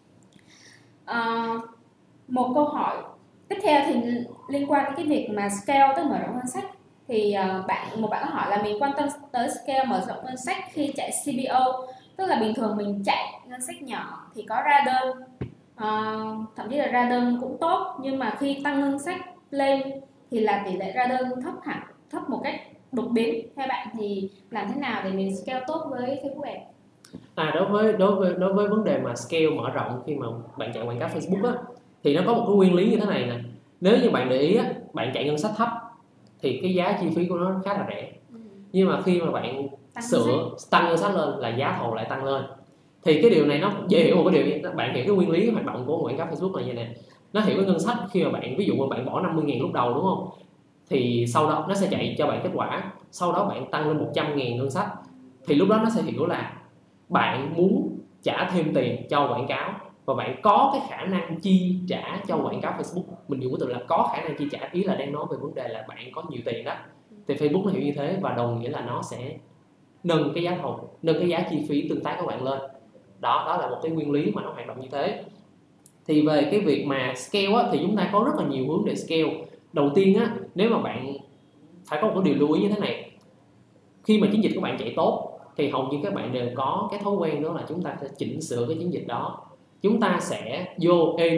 À, một câu hỏi tiếp theo thì liên quan đến cái việc mà scale, tức mở rộng ngân sách. Thì uh, bạn một bạn có hỏi là mình quan tâm tới scale mở rộng ngân sách khi chạy xê bê ô, tức là bình thường mình chạy ngân sách nhỏ thì có ra đơn, uh, thậm chí là ra đơn cũng tốt, nhưng mà khi tăng ngân sách lên thì là tỷ lệ ra đơn thấp hẳn, thấp một cách đột biến. Theo bạn thì làm thế nào để mình scale tốt với Facebook Ads? À, đối với đối với đối với vấn đề mà scale mở rộng khi mà bạn chạy quảng cáo Facebook á, thì nó có một cái nguyên lý như thế này nè. Nếu như bạn để ý á, bạn chạy ngân sách thấp thì cái giá chi phí của nó khá là rẻ. Ừ. Nhưng mà khi mà bạn tăng sửa tăng ngân sách lên là giá thầu lại tăng lên. Thì cái điều này nó dễ hiểu một cái điều, bạn hiểu cái nguyên lý hoạt động của quảng cáo Facebook là như này nè. Nó hiểu cái ngân sách khi mà bạn ví dụ mà bạn bỏ năm mươi ngàn lúc đầu, đúng không? Thì sau đó nó sẽ chạy cho bạn kết quả. Sau đó bạn tăng lên một trăm ngàn ngân sách, thì lúc đó nó sẽ hiểu là bạn muốn trả thêm tiền cho quảng cáo và bạn có cái khả năng chi trả cho quảng cáo Facebook. Mình dùng cái từ là có khả năng chi trả, ý là đang nói về vấn đề là bạn có nhiều tiền đó. Thì Facebook nó hiểu như thế và đồng nghĩa là nó sẽ nâng cái giá thầu, nâng cái giá chi phí tương tác của bạn lên. Đó, đó là một cái nguyên lý mà nó hoạt động như thế. Thì về cái việc mà scale á, thì chúng ta có rất là nhiều hướng để scale. Đầu tiên á, nếu mà bạn phải có một cái điều lưu ý như thế này. Khi mà chiến dịch của bạn chạy tốt thì hầu như các bạn đều có cái thói quen đó là chúng ta sẽ chỉnh sửa cái chiến dịch đó. Chúng ta sẽ vô edit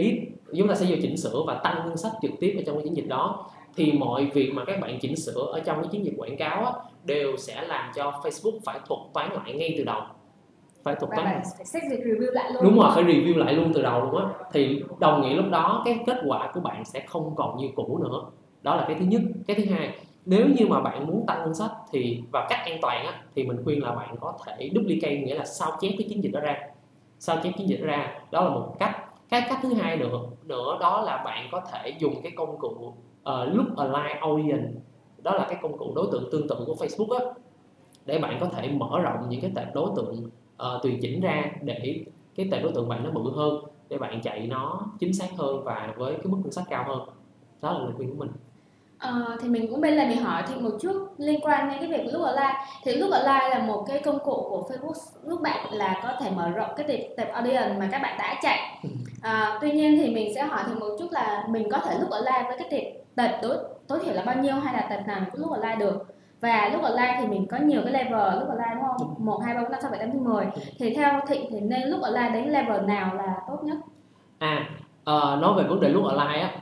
chúng ta sẽ vô chỉnh sửa và tăng ngân sách trực tiếp ở trong cái chiến dịch đó. Thì mọi việc mà các bạn chỉnh sửa ở trong cái chiến dịch quảng cáo á, đều sẽ làm cho Facebook phải thuật toán lại ngay từ đầu, phải thuật toán lại. Phải xét duyệt review lại luôn. Đúng rồi, phải review lại luôn từ đầu luôn á. Thì đồng nghĩa lúc đó cái kết quả của bạn sẽ không còn như cũ nữa. Đó là cái thứ nhất. Cái thứ hai, nếu như mà bạn muốn tăng ngân sách thì và cách an toàn á, thì mình khuyên là bạn có thể duplicate, nghĩa là sao chép cái chiến dịch đó ra, sao chép chiến dịch đó ra. Đó là một cách. Cái cách thứ hai nữa nữa đó là bạn có thể dùng cái công cụ uh, Lookalike Audience. Đó là cái công cụ đối tượng tương tự của Facebook á, để bạn có thể mở rộng những cái tệp đối tượng uh, tùy chỉnh ra để cái tệp đối tượng bạn nó bự hơn, để bạn chạy nó chính xác hơn và với cái mức ngân sách cao hơn. Đó là lời khuyên của mình. Ờ, thì mình cũng bên là mình hỏi thêm một chút liên quan đến cái việc Lookalike. Thì Lookalike là một cái công cụ của Facebook giúp bạn là có thể mở rộng cái tệp, tệp audience mà các bạn đã chạy. À, tuy nhiên thì mình sẽ hỏi thêm một chút là mình có thể Lookalike với cái tệp, tệp đối, tối thiểu là bao nhiêu, hay là tệp nào cũng Lookalike được. Và Lookalike thì mình có nhiều cái level Lookalike đúng không? một, hai, ba, bốn, năm, sáu, bảy, tám, chín, mười. Thì theo Thịnh thì nên Lookalike đến level nào là tốt nhất? À, uh, nói về vấn đề Lookalike á,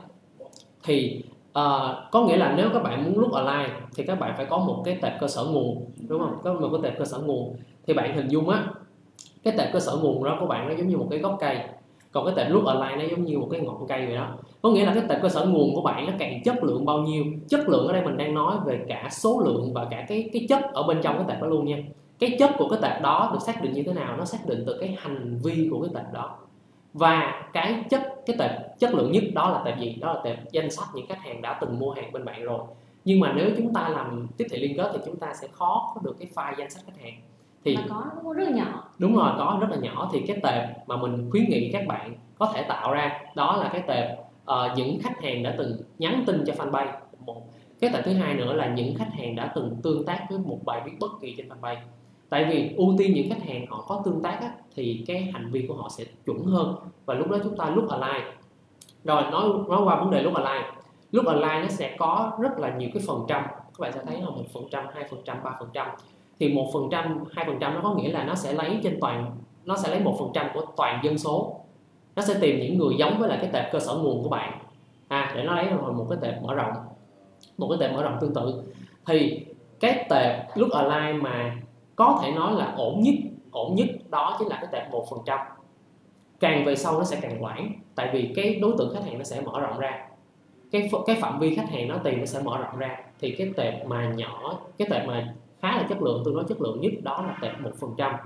thì Uh, có nghĩa là nếu các bạn muốn Lookalike thì các bạn phải có một cái tệp cơ sở nguồn, đúng không? Có một cái tệp cơ sở nguồn thì bạn hình dung á, cái tệp cơ sở nguồn đó của bạn nó giống như một cái gốc cây, còn cái tệp Lookalike nó giống như một cái ngọn cây vậy đó. Có nghĩa là cái tệp cơ sở nguồn của bạn nó càng chất lượng bao nhiêu, chất lượng ở đây mình đang nói về cả số lượng và cả cái cái chất ở bên trong cái tệp đó luôn nha. Cái chất của cái tệp đó được xác định như thế nào? Nó xác định từ cái hành vi của cái tệp đó. Và cái chất cái tệp chất lượng nhất đó là tệp gì? Đó là tệp danh sách những khách hàng đã từng mua hàng bên bạn rồi. Nhưng mà nếu chúng ta làm tiếp thị liên kết thì chúng ta sẽ khó có được cái file danh sách khách hàng. Thì mà có rất là nhỏ. Đúng rồi, có rất là nhỏ. Thì cái tệp mà mình khuyến nghị các bạn có thể tạo ra đó là cái tệp uh, những khách hàng đã từng nhắn tin cho fanpage. Một cái tệp thứ hai nữa là những khách hàng đã từng tương tác với một bài viết bất kỳ trên fanpage. Tại vì ưu tiên những khách hàng họ có tương tác á, thì cái hành vi của họ sẽ chuẩn hơn, và lúc đó chúng ta Lookalike. Rồi nói nói qua vấn đề Lookalike. Lookalike nó sẽ có rất là nhiều cái phần trăm, các bạn sẽ thấy là một phần trăm, hai phần trăm, ba phần trăm. Thì một phần trăm, hai phần trăm nó có nghĩa là nó sẽ lấy trên toàn, nó sẽ lấy một phần trăm của toàn dân số. Nó sẽ tìm những người giống với lại cái tệp cơ sở nguồn của bạn, à, để nó lấy ra một cái tệp mở rộng, một cái tệp mở rộng tương tự. Thì cái tệp Lookalike mà có thể nói là ổn nhất, ổn nhất đó chính là cái tệp một phần trăm. Càng về sau nó sẽ càng loãng, tại vì cái đối tượng khách hàng nó sẽ mở rộng ra, cái cái phạm vi khách hàng nó tìm nó sẽ mở rộng ra. Thì cái tệp mà nhỏ, cái tệp mà khá là chất lượng, tương đối chất lượng nhất đó là tệp một phần trăm.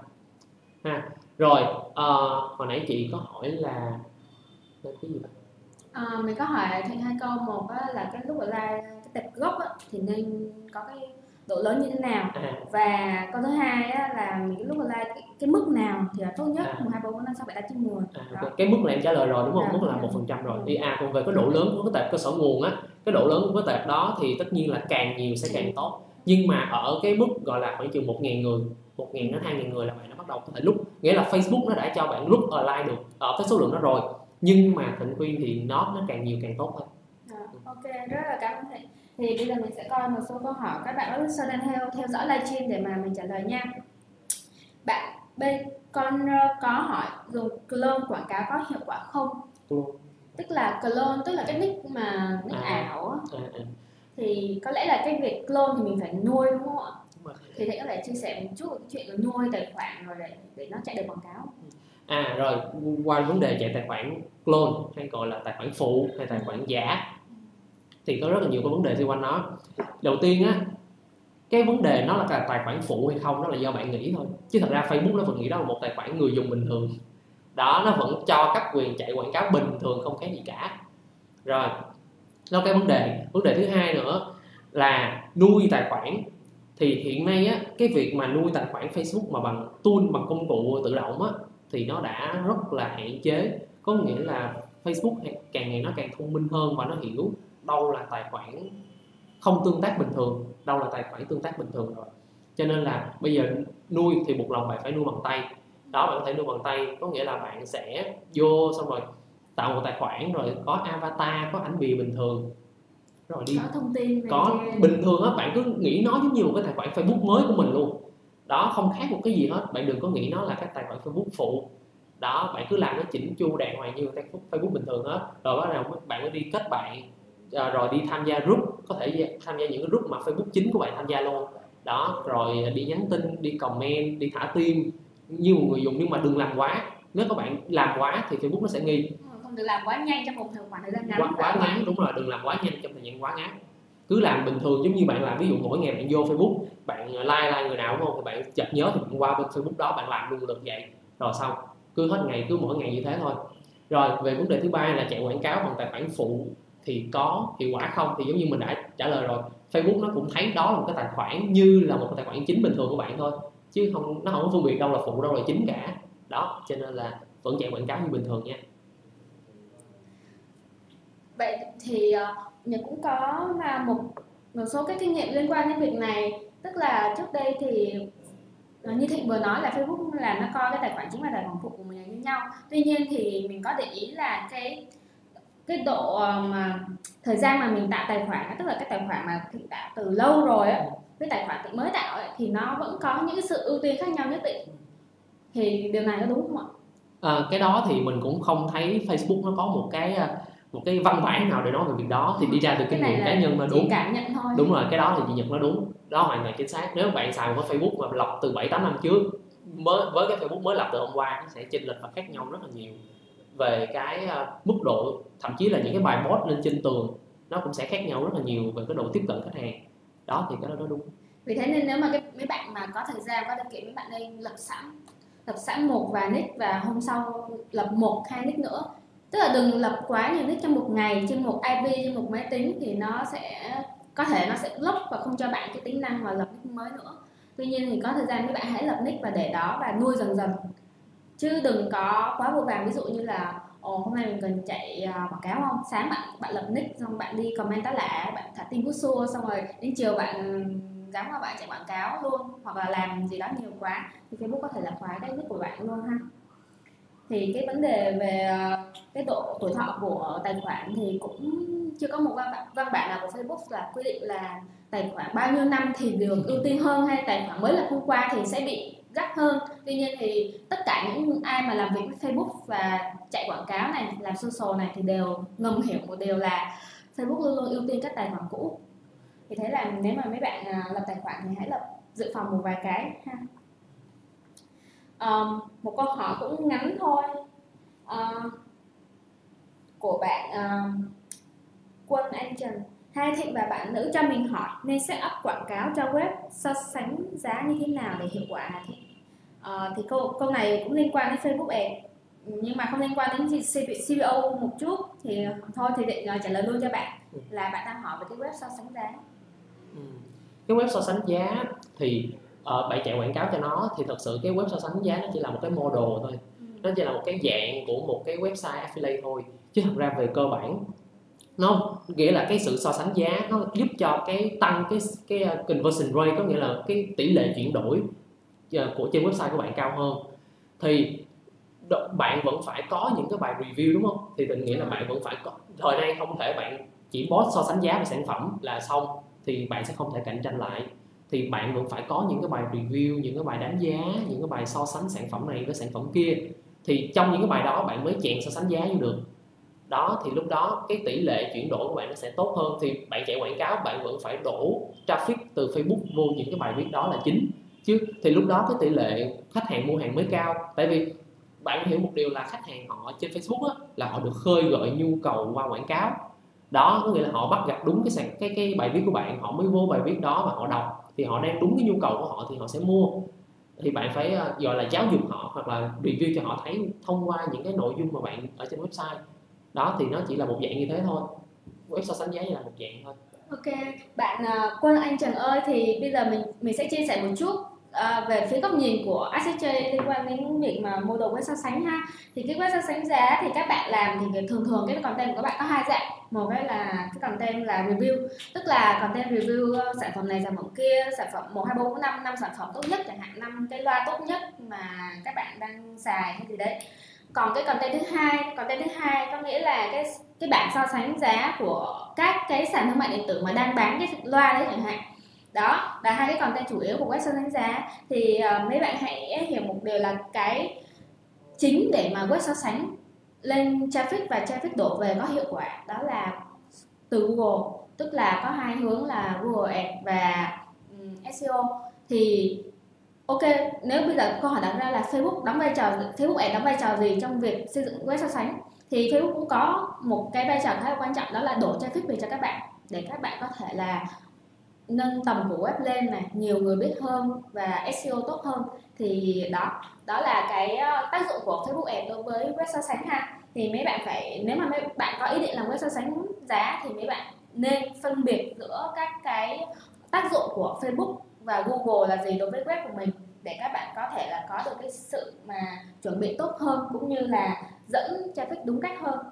Ha. Rồi uh, hồi nãy chị có hỏi là cái gì vậy? À, mình có hỏi thì hai câu. Một là cái Lookalike, cái tệp gốc á, thì nên có cái độ lớn như thế nào, à. Và câu thứ hai á, là mình cái Lookalike cái, cái mức nào thì là tốt nhất, à. một, hai, ba, bốn, năm, sáu, bảy, tám, chín, mười. À, okay. Cái mức là em trả lời rồi đúng không? À, mức là một phần trăm rồi. Thì à còn về cái độ lớn của cái tệp cơ sở nguồn á, cái độ lớn của cái tệp đó thì tất nhiên là càng nhiều sẽ càng tốt. Nhưng mà ở cái mức gọi là khoảng chừng một nghìn người, một nghìn đến hai nghìn người là bạn đã bắt đầu có thể look, nghĩa là Facebook nó đã cho bạn Lookalike được ở cái số lượng đó rồi. Nhưng mà Thịnh khuyên thì nó nó càng nhiều càng tốt hơn. À, ok, rất là cảm ơn Thịnh. Thì bây giờ mình sẽ coi một số câu hỏi các bạn có đang theo theo dõi livestream để mà mình trả lời nha. Bạn bên con có hỏi dùng clone quảng cáo có hiệu quả không? Clone. Tức là clone tức là cái nick mà nick à, ảo á. À, à. Thì có lẽ là cái việc clone thì mình phải nuôi đúng không ạ? Đúng. Thì Thịnh có thể chia sẻ một chút về chuyện là nuôi tài khoản rồi để để nó chạy được quảng cáo. À rồi, qua vấn đề chạy tài khoản clone hay gọi là tài khoản phụ hay tài khoản giả thì có rất là nhiều cái vấn đề xung quanh nó. Đầu tiên á, cái vấn đề nó là tài khoản phụ hay không đó là do bạn nghĩ thôi, chứ thật ra Facebook nó vẫn nghĩ đó là một tài khoản người dùng bình thường đó, nó vẫn cho cấp quyền chạy quảng cáo bình thường không khác gì cả. Rồi đó cái vấn đề vấn đề thứ hai nữa là nuôi tài khoản. Thì hiện nay á, cái việc mà nuôi tài khoản Facebook mà bằng tool, bằng công cụ tự động á, thì nó đã rất là hạn chế. Có nghĩa là Facebook càng ngày nó càng thông minh hơn và nó hiểu đâu là tài khoản không tương tác bình thường, đâu là tài khoản tương tác bình thường rồi. Cho nên là bây giờ nuôi thì buộc lòng bạn phải nuôi bằng tay. Đó, bạn có thể nuôi bằng tay, có nghĩa là bạn sẽ vô xong rồi tạo một tài khoản rồi có avatar, có ảnh bìa bình thường, rồi đi có thông tin có trên... bình thường á, bạn cứ nghĩ nó giống như một cái tài khoản Facebook mới của mình luôn. Đó, không khác một cái gì hết. Bạn đừng có nghĩ nó là cái tài khoản Facebook phụ. Đó, bạn cứ làm nó chỉnh chu đàng hoàng như Facebook, Facebook bình thường hết, rồi bắt đầu bạn mới đi kết bạn, à, rồi đi tham gia group, có thể tham gia những cái group mà Facebook chính của bạn tham gia luôn. Đó, rồi đi nhắn tin, đi comment, đi thả tim như một người dùng, nhưng mà đừng làm quá. Nếu các bạn làm quá thì Facebook nó sẽ nghi. Không được làm quá nhanh trong một khoảng thời gian ngắn. Quá, quá ngắn, đúng rồi, đừng làm quá nhanh trong thời gian quá ngắn. Cứ làm bình thường giống như bạn làm, ví dụ mỗi ngày bạn vô Facebook, bạn like like người nào đúng không, thì bạn chợt nhớ thì bạn qua bên Facebook đó bạn làm luôn được vậy, rồi xong, cứ hết ngày, cứ mỗi ngày như thế thôi. Rồi về vấn đề thứ ba là chạy quảng cáo bằng tài khoản phụ thì có hiệu quả không, thì giống như mình đã trả lời rồi, Facebook nó cũng thấy đó là một cái tài khoản như là một cái tài khoản chính bình thường của bạn thôi, chứ không, nó không có phân biệt đâu là phụ đâu là chính cả. Đó, cho nên là vẫn chạy quảng cáo như bình thường nha. Vậy thì uh, Nhật cũng có là một một số cái kinh nghiệm liên quan đến việc này. Tức là trước đây thì uh, như Thịnh vừa nói là Facebook là nó coi cái tài khoản chính và tài khoản phụ của mình là như nhau. Tuy nhiên thì mình có để ý là cái cái độ uh, mà thời gian mà mình tạo tài khoản, tức là cái tài khoản mà Thịnh tạo từ lâu rồi á, với tài khoản Thịnh mới tạo ấy, thì nó vẫn có những cái sự ưu tiên khác nhau nhất định. Thì điều này có đúng không ạ? À, cái đó thì mình cũng không thấy Facebook nó có một cái một cái văn bản nào để nói về việc đó, thì đi ra từ kinh nghiệm cá nhân mà đúng. Cảm nhận thôi. Đúng rồi, cái đó thì chị Nhật nó đúng, đó hoàn toàn chính xác. Nếu bạn xài một cái Facebook mà lập từ bảy tám năm trước mới với cái Facebook mới lập từ hôm qua, nó sẽ chênh lệch và khác nhau rất là nhiều về cái uh, mức độ, thậm chí là những cái bài post lên trên tường nó cũng sẽ khác nhau rất là nhiều về cái độ tiếp cận khách hàng. Đó thì cái đó nó đúng. Vì thế nên nếu mà cái, mấy bạn mà có thời gian, có điều kiện, mấy bạn nên lập sẵn lập sẵn một vài nick và hôm sau lập một hai nick nữa. Tức là đừng lập quá nhiều nick trong một ngày trên một i pê, trên một máy tính, thì nó sẽ có thể nó sẽ block và không cho bạn cái tính năng mà lập nick mới nữa. Tuy nhiên thì có thời gian các bạn hãy lập nick và để đó và nuôi dần dần, chứ đừng có quá vội vàng. Ví dụ như là ồ hôm nay mình cần chạy uh, quảng cáo không, sáng bạn bạn lập nick xong bạn đi comment tá lạ, bạn thả tim bút xua, xong rồi đến chiều bạn gắn vào bạn chạy quảng cáo luôn, hoặc là làm gì đó nhiều quá thì Facebook có thể là khóa cái nick của bạn luôn ha. Thì cái vấn đề về cái độ tuổi thọ của tài khoản thì cũng chưa có một văn bản, văn bản nào của Facebook là quy định là tài khoản bao nhiêu năm thì được ưu tiên hơn, hay tài khoản mới lập hôm qua thì sẽ bị gắt hơn. Tuy nhiên thì tất cả những ai mà làm việc với Facebook và chạy quảng cáo này, làm social này thì đều ngầm hiểu một điều là Facebook luôn luôn ưu tiên các tài khoản cũ. Thì thế là nếu mà mấy bạn lập tài khoản thì hãy lập dự phòng một vài cái ha. Um, một câu hỏi cũng ngắn thôi, uh, của bạn uh, Quân Anh Trần: hai Thịnh và bạn nữ cho mình hỏi nên set up quảng cáo cho web so sánh giá như thế nào để hiệu quả hả Thịnh? Uh, thì câu câu này cũng liên quan đến Facebook Ads, nhưng mà không liên quan đến xê pê ô một chút, thì thôi thì định uh, trả lời luôn cho bạn là bạn đang hỏi về cái web so sánh giá. Ừ. Cái web so sánh giá thì uh, bạn chạy quảng cáo cho nó thì thật sự cái web so sánh giá nó chỉ là một cái model thôi, ừ. Nó chỉ là một cái dạng của một cái website affiliate thôi, chứ thật ra về cơ bản nó nghĩa là cái sự so sánh giá nó giúp cho cái tăng cái cái conversion rate, có nghĩa là cái tỷ lệ chuyển đổi của trên website của bạn cao hơn. Thì bạn vẫn phải có những cái bài review đúng không? Thì định nghĩa là bạn vẫn phải có, thời nay không thể bạn chỉ post so sánh giá về sản phẩm là xong, thì bạn sẽ không thể cạnh tranh lại. Thì bạn vẫn phải có những cái bài review, những cái bài đánh giá, những cái bài so sánh sản phẩm này với sản phẩm kia. Thì trong những cái bài đó bạn mới chèn so sánh giá vô được. Đó, thì lúc đó cái tỷ lệ chuyển đổi của bạn nó sẽ tốt hơn. Thì bạn chạy quảng cáo bạn vẫn phải đổ traffic từ Facebook vô những cái bài viết đó là chính, chứ thì lúc đó cái tỷ lệ khách hàng mua hàng mới cao. Tại vì bạn hiểu một điều là khách hàng họ trên Facebook á, là họ được khơi gợi nhu cầu qua quảng cáo. Đó, có nghĩa là họ bắt gặp đúng cái sản, cái cái bài viết của bạn, họ mới vô bài viết đó và họ đọc, thì họ đang đúng cái nhu cầu của họ thì họ sẽ mua. Thì bạn phải uh, gọi là giáo dục họ hoặc là review cho họ thấy thông qua những cái nội dung mà bạn ở trên website. Đó, thì nó chỉ là một dạng như thế thôi. Web so sánh giá như là một dạng thôi. Ok, bạn uh, Quân Anh Trần ơi, thì bây giờ mình mình sẽ chia sẻ một chút uh, về phía góc nhìn của ét ét gi liên quan đến việc mà model web so sánh ha. Thì cái web so sánh giá thì các bạn làm thì thường thường cái content của các bạn có hai dạng. Một cái là cái content là review, tức là content review sản phẩm này sản phẩm kia, sản phẩm một hai bốn năm năm sản phẩm tốt nhất chẳng hạn, năm cái loa tốt nhất mà các bạn đang xài hay gì đấy. Còn cái content thứ hai, content thứ hai có nghĩa là cái cái bảng so sánh giá của các cái sàn thương mại điện tử mà đang bán cái loa đấy chẳng hạn. Đó là hai cái content chủ yếu của web so sánh giá. Thì uh, mấy bạn hãy hiểu một điều là cái chính để mà web so sánh lên traffic và traffic đổ về có hiệu quả đó là từ Google, tức là có hai hướng là Google Ads và um, ét e o. Thì ok, nếu bây giờ câu hỏi đặt ra là Facebook đóng vai trò Facebook Ads đóng vai trò gì trong việc xây dựng web so sánh, thì Facebook cũng có một cái vai trò khá là quan trọng, đó là đổ traffic về cho các bạn để các bạn có thể là nâng tầm của web lên này, nhiều người biết hơn và ét e o tốt hơn. Thì đó đó là cái tác dụng của Facebook Ads đối với web so sánh ha. Thì mấy bạn phải, nếu mà mấy bạn có ý định làm web so sánh giá thì mấy bạn nên phân biệt giữa các cái tác dụng của Facebook và Google là gì đối với web của mình, để các bạn có thể là có được cái sự mà chuẩn bị tốt hơn cũng như là dẫn traffic đúng cách hơn.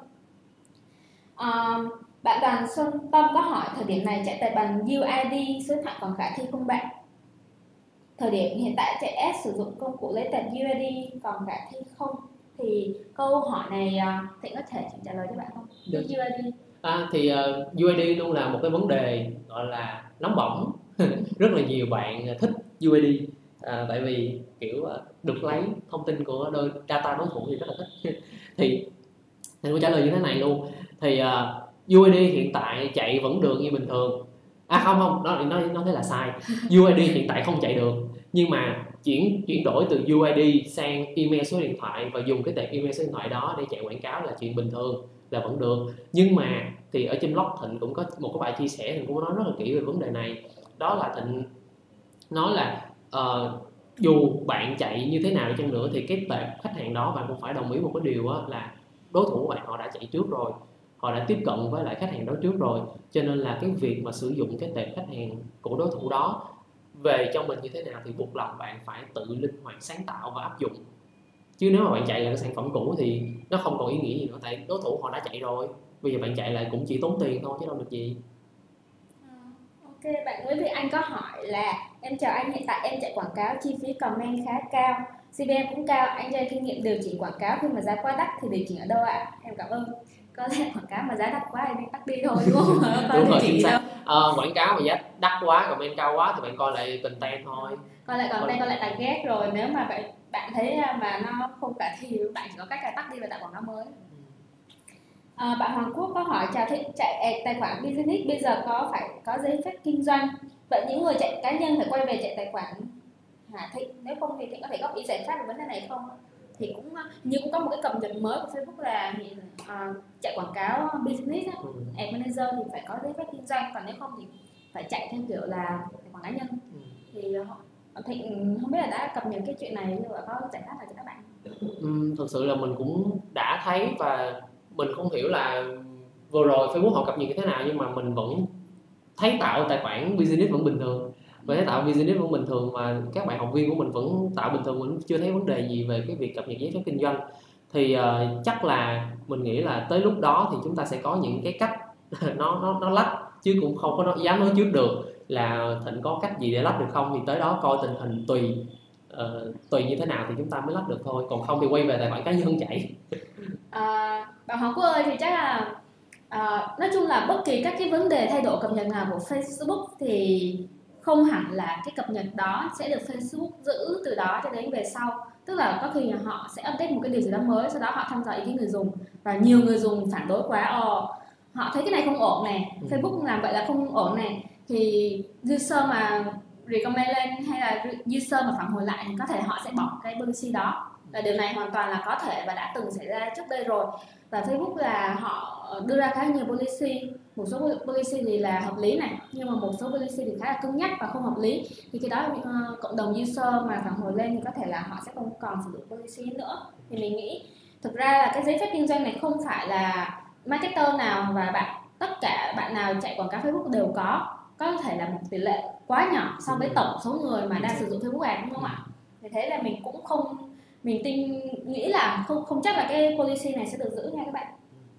À, bạn Đoàn Xuân Tâm có hỏi thời điểm này chạy tài bằng u i đê số điện thoại còn khả thi không bạn? Thời điểm hiện tại chạy ads sử dụng công cụ lấy tệp u i đê còn khả thi không? Thì câu hỏi này Thịnh có thể trả lời cho bạn không? Được. u i đê. À, thì uh, u i đê luôn là một cái vấn đề gọi là nóng bỏng. Rất là nhiều bạn thích u i đê, à, tại vì kiểu uh, được lấy thông tin của đôi data đối thủ thì rất là thích. thì thì tôi trả lời như thế này luôn. Thì uh, u i đê hiện tại chạy vẫn được như bình thường. À không không, nó nó nó thế là sai. u i đê hiện tại không chạy được, nhưng mà chuyển chuyển đổi từ u i đê sang email số điện thoại và dùng cái tệp email số điện thoại đó để chạy quảng cáo là chuyện bình thường, là vẫn được. Nhưng mà thì ở trên blog Thịnh cũng có một cái bài chia sẻ, Thịnh cũng có nói rất là kỹ về vấn đề này. Đó là Thịnh nói là uh, dù bạn chạy như thế nào đi chăng nữa thì cái tệp khách hàng đó bạn cũng phải đồng ý một cái điều đó, là đối thủ của bạn họ đã chạy trước rồi, họ đã tiếp cận với lại khách hàng đó trước rồi, cho nên là cái việc mà sử dụng cái tệp khách hàng của đối thủ đó về cho mình như thế nào thì buộc lòng bạn phải tự linh hoạt sáng tạo và áp dụng. Chứ nếu mà bạn chạy lại cái sản phẩm cũ thì nó không còn ý nghĩa gì nữa, tại đối thủ họ đã chạy rồi, bây giờ bạn chạy lại cũng chỉ tốn tiền thôi chứ đâu được gì. Ok, bạn Nguyễn Việt Anh có hỏi là em chào anh, hiện tại em chạy quảng cáo chi phí comment khá cao, xê pê em cũng cao, anh cho kinh nghiệm điều chỉnh quảng cáo khi mà giá quá đắt thì điều chỉnh ở đâu ạ? À? Em cảm ơn. Có lẽ quảng cáo mà giá đắt quá em nên tắt đi thôi đúng không? Đúng rồi, chính xác. Ờ, quảng cáo mà giá đắt quá, comment cao quá thì bạn coi lại content thôi. Coi lại content, coi lại target, rồi nếu mà bạn bạn thấy mà nó không khả thi, bạn chỉ có cách là tắt đi và tạo quảng cáo mới. À, bạn Hoàng Quốc có hỏi chào Thịnh, chạy tài khoản business bây giờ có phải có giấy phép kinh doanh, vậy những người chạy cá nhân phải quay về chạy tài khoản hả Thịnh? Nếu không thì Thịnh có thể góp ý giải pháp về vấn đề này không? Thì cũng như cũng có một cái cập nhật mới của Facebook là uh, chạy quảng cáo business á, Ad Manager thì phải có giấy phép kinh doanh, còn nếu không thì phải chạy theo kiểu là tài khoản cá nhân. Thì Thịnh không biết là đã cập nhật cái chuyện này nhưng mà có giải pháp nào cho các bạn? Ừ, thực sự là mình cũng đã thấy và mình không hiểu là vừa rồi Facebook họ cập nhật như thế nào, nhưng mà mình vẫn thấy tạo tài khoản business vẫn bình thường, và thấy tạo business vẫn bình thường, và các bạn học viên của mình vẫn tạo bình thường, mình chưa thấy vấn đề gì về cái việc cập nhật giấy phép kinh doanh. Thì uh, chắc là mình nghĩ là tới lúc đó thì chúng ta sẽ có những cái cách nó nó nó lách, chứ cũng không có dám nói trước được là Thịnh có cách gì để lách được không. Thì tới đó coi tình hình tùy uh, tùy như thế nào thì chúng ta mới lách được thôi, còn không thì quay về tài khoản cá nhân chạy. À, bạn Hoàng Quốc ơi, thì chắc là à, nói chung là bất kỳ các cái vấn đề thay đổi cập nhật nào của Facebook thì không hẳn là cái cập nhật đó sẽ được Facebook giữ từ đó cho đến về sau. Tức là có khi họ sẽ update một cái điều gì đó mới, sau đó họ thăm dò ý kiến người dùng và nhiều người dùng phản đối quá, ờ, họ thấy cái này không ổn này, ừ. Facebook làm vậy là không ổn này, thì user mà recommend lên hay là user mà phản hồi lại thì có thể họ sẽ bỏ cái policy đó. Và điều này hoàn toàn là có thể và đã từng xảy ra trước đây rồi. Và Facebook là họ đưa ra khá nhiều policy, một số policy thì là hợp lý này, nhưng mà một số policy thì khá là cứng nhắc và không hợp lý. Thì khi đó uh, cộng đồng user mà phản hồi lên thì có thể là họ sẽ không còn sử dụng policy nữa. Thì mình nghĩ thực ra là cái giấy phép kinh doanh này không phải là marketer nào và bạn tất cả bạn nào chạy quảng cáo Facebook đều có. Có thể là một tỷ lệ quá nhỏ so với tổng số người mà đang sử dụng Facebook Ads, đúng không ạ? Vì thế là mình cũng không mình tin nghĩ là không không chắc là cái policy này sẽ được giữ nha các bạn.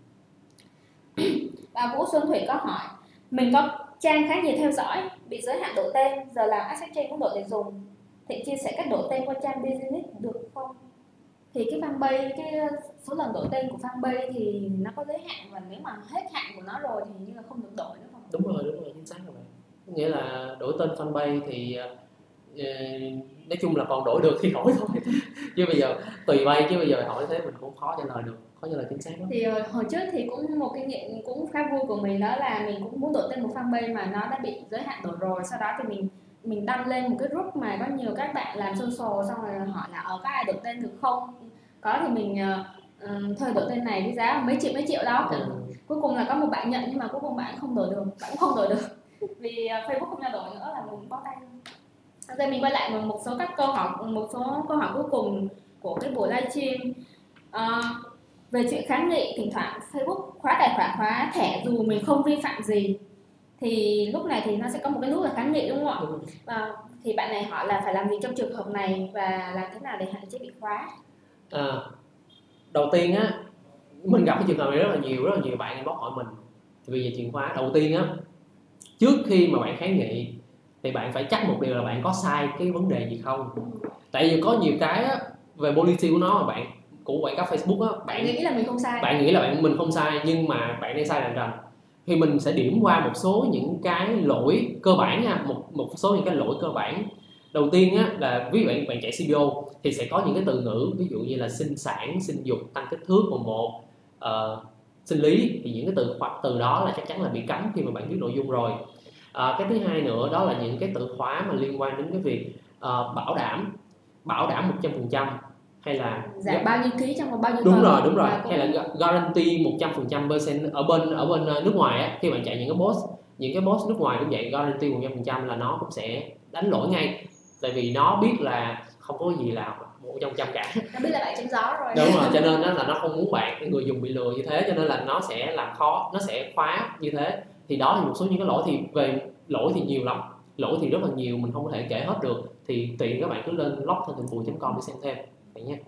Bà Vũ Xuân Thủy có hỏi, mình có trang khá nhiều theo dõi, bị giới hạn đổi tên, giờ làm asset chain cũng đổi để dùng, thì chia sẻ cách đổi tên qua trang business được không? Thì cái fanpage, cái số lần đổi tên của fanpage thì nó có giới hạn, và nếu mà hết hạn của nó rồi thì như là không được đổi nữa không? Đúng rồi, đúng rồi, chính xác rồi. Nghĩa là đổi tên fanpage thì nói chung là còn đổi được thì đổi thôi chứ bây giờ tùy bay, chứ bây giờ hỏi thế mình cũng khó trả lời được, khó trả lời chính xác lắm. Thì hồi trước thì cũng một kinh nghiệm cũng khá vui của mình, đó là mình cũng muốn đổi tên một fanpage mà nó đã bị giới hạn đổi rồi, sau đó thì mình mình đăng lên một cái group mà có nhiều các bạn làm social, xong rồi hỏi là ở có ai đổi tên được không, có thì mình uh, thôi đổi tên này với giá mấy triệu mấy triệu đó. Ừ. Cuối cùng là có một bạn nhận, nhưng mà cuối cùng bạn không đổi được, bạn cũng không đổi được vì uh, Facebook không cho đổi nữa là mình bó tay. Sau đây mình quay lại một, một số các câu hỏi, một số câu hỏi cuối cùng của cái buổi livestream. Uh, về chuyện kháng nghị thỉnh thoảng Facebook khóa tài khoản, khóa thẻ dù mình không vi phạm gì, thì lúc này thì nó sẽ có một cái nút là kháng nghị, đúng không ạ? Ừ. À, thì bạn này hỏi là phải làm gì trong trường hợp này và làm thế nào để hạn chế bị khóa? À, đầu tiên á, mình gặp cái trường hợp này rất là nhiều, rất là nhiều bạn inbox hỏi mình thì bây giờ chuyện khóa. Đầu tiên á, trước khi mà bạn kháng nghị thì bạn phải chắc một điều là bạn có sai cái vấn đề gì không. Tại vì có nhiều cái á, về policy của nó mà bạn của quảng cáo Facebook á, bạn nghĩ là mình không sai, bạn nghĩ là bạn mình không sai nhưng mà bạn đang sai rành rành. Thì mình sẽ điểm qua một số những cái lỗi cơ bản nha, một một số những cái lỗi cơ bản. Đầu tiên á là ví dụ bạn bạn chạy xê bê ô thì sẽ có những cái từ ngữ ví dụ như là sinh sản, sinh dục, tăng kích thước vòng một, uh, sinh lý, thì những cái từ hoặc từ đó là chắc chắn là bị cấm khi mà bạn viết nội dung rồi. Uh, cái thứ hai nữa đó là những cái từ khóa mà liên quan đến cái việc uh, bảo đảm bảo đảm một trăm phần trăm hay là giảm bao nhiêu ký trong bao nhiêu đúng rồi đúng rồi hay là guarantee một trăm phần trăm percent ở bên ở bên nước ngoài á, khi bạn chạy những cái post những cái post nước ngoài cũng vậy, guarantee một trăm phần trăm là nó cũng sẽ đánh lỗi ngay, tại vì nó biết là không có gì là một trăm phần trăm cả, nó biết là bạn chém gió rồi. Đúng rồi, cho nên đó là nó không muốn bạn người dùng bị lừa như thế, cho nên là nó sẽ làm khó, nó sẽ khóa như thế. Thì đó là một số những cái lỗi. Thì về lỗi thì nhiều lắm, lỗi thì rất là nhiều, mình không có thể kể hết được, thì tiện các bạn cứ lên blog thân tình phụ chấm com để xem thêm vậy nha.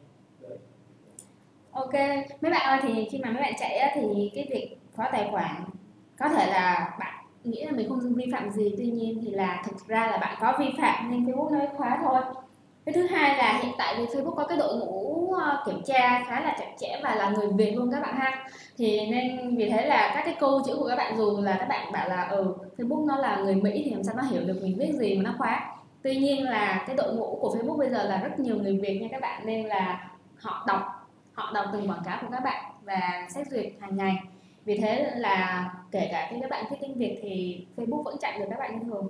Ok, mấy bạn ơi, thì khi mà mấy bạn chạy á, thì cái việc khóa tài khoản có thể là bạn nghĩ là mình không vi phạm gì, tuy nhiên thì là thực ra là bạn có vi phạm nên Facebook nói khóa thôi. Cái thứ hai là hiện tại vì Facebook có cái đội ngũ kiểm tra khá là chặt chẽ và là người Việt luôn các bạn ha, thì nên vì thế là các cái câu chữ của các bạn, dù là các bạn bảo là ừ Facebook nó là người Mỹ thì làm sao nó hiểu được mình viết gì mà nó khóa, tuy nhiên là cái đội ngũ của Facebook bây giờ là rất nhiều người Việt nha các bạn, nên là họ đọc họ đọc từng quảng cáo của các bạn và xét duyệt hàng ngày. Vì thế là kể cả khi các bạn viết tiếng Việt thì Facebook vẫn chạy được các bạn như thường.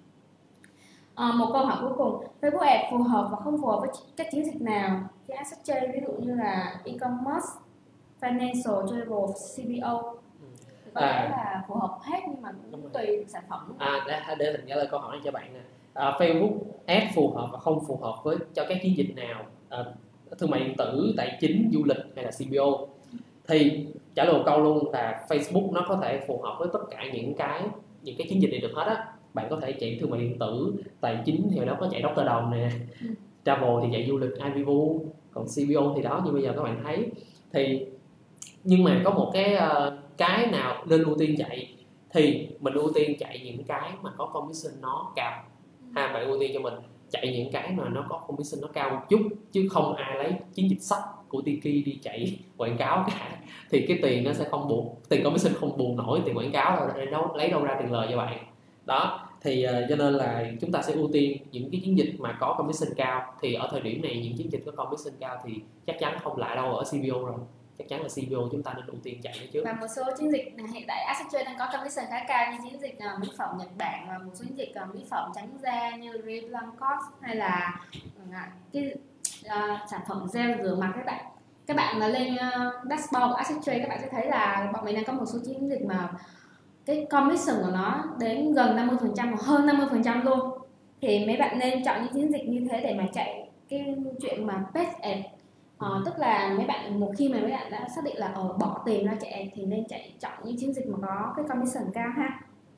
À, một câu hỏi cuối cùng, Facebook Ads phù hợp và không phù hợp với các chiến dịch nào? Cái ad search ví dụ như là e-commerce, financial, travel, xê bê ô thì có à, lẽ là phù hợp hết, nhưng mà cũng tùy sản phẩm. À, để, để mình trả lời câu hỏi này cho bạn nè. À, Facebook Ads phù hợp và không phù hợp với cho các chiến dịch nào? À, thương mại điện tử, tài chính, du lịch hay là xê bê ô? Thì trả lời một câu luôn là Facebook nó có thể phù hợp với tất cả những cái những cái chiến dịch này được hết á. Bạn có thể chạy thương mại điện tử, tài chính thì đó có chạy Doctor Đồng nè, ừ. travel thì chạy du lịch iVivo, còn xê bê ô thì đó như bây giờ các bạn thấy. Thì nhưng mà có một cái cái nào nên ưu tiên chạy thì mình ưu tiên chạy những cái mà có commission nó cao. Ha, bạn ưu tiên cho mình chạy những cái mà nó có commission nó cao một chút, chứ không ai lấy chiến dịch sách của Tiki đi chạy quảng cáo cả, thì cái tiền nó sẽ không bù, tiền commission không bù nổi tiền quảng cáo rồi, đâu lấy đâu ra tiền lời cho bạn đó. Thì uh, cho nên là chúng ta sẽ ưu tiên những cái chiến dịch mà có commission cao. Thì ở thời điểm này những chiến dịch có commission cao thì chắc chắn không lại đâu ở xê bê ô rồi, chắc chắn là xê bê ô chúng ta nên ưu tiên chạy trước. Và một số chiến dịch hiện tại ad search đang có commission khá cao như chiến dịch uh, mỹ phẩm Nhật Bản và một số chiến dịch uh, mỹ phẩm trắng da như Revlon hay là uh, cái uh, sản phẩm gel rửa mặt. Các bạn các bạn là lên uh, dashboard của ad search các bạn sẽ thấy là bọn mình đang có một số chiến dịch mà cái commission của nó đến gần năm mươi phần trăm, hơn năm mươi phần trăm luôn. Thì mấy bạn nên chọn những chiến dịch như thế để mà chạy cái chuyện mà paid ad. Ờ, tức là mấy bạn một khi mà mấy bạn đã xác định là ở bỏ tiền ra chạy ad thì nên chạy chọn những chiến dịch mà có cái commission cao ha.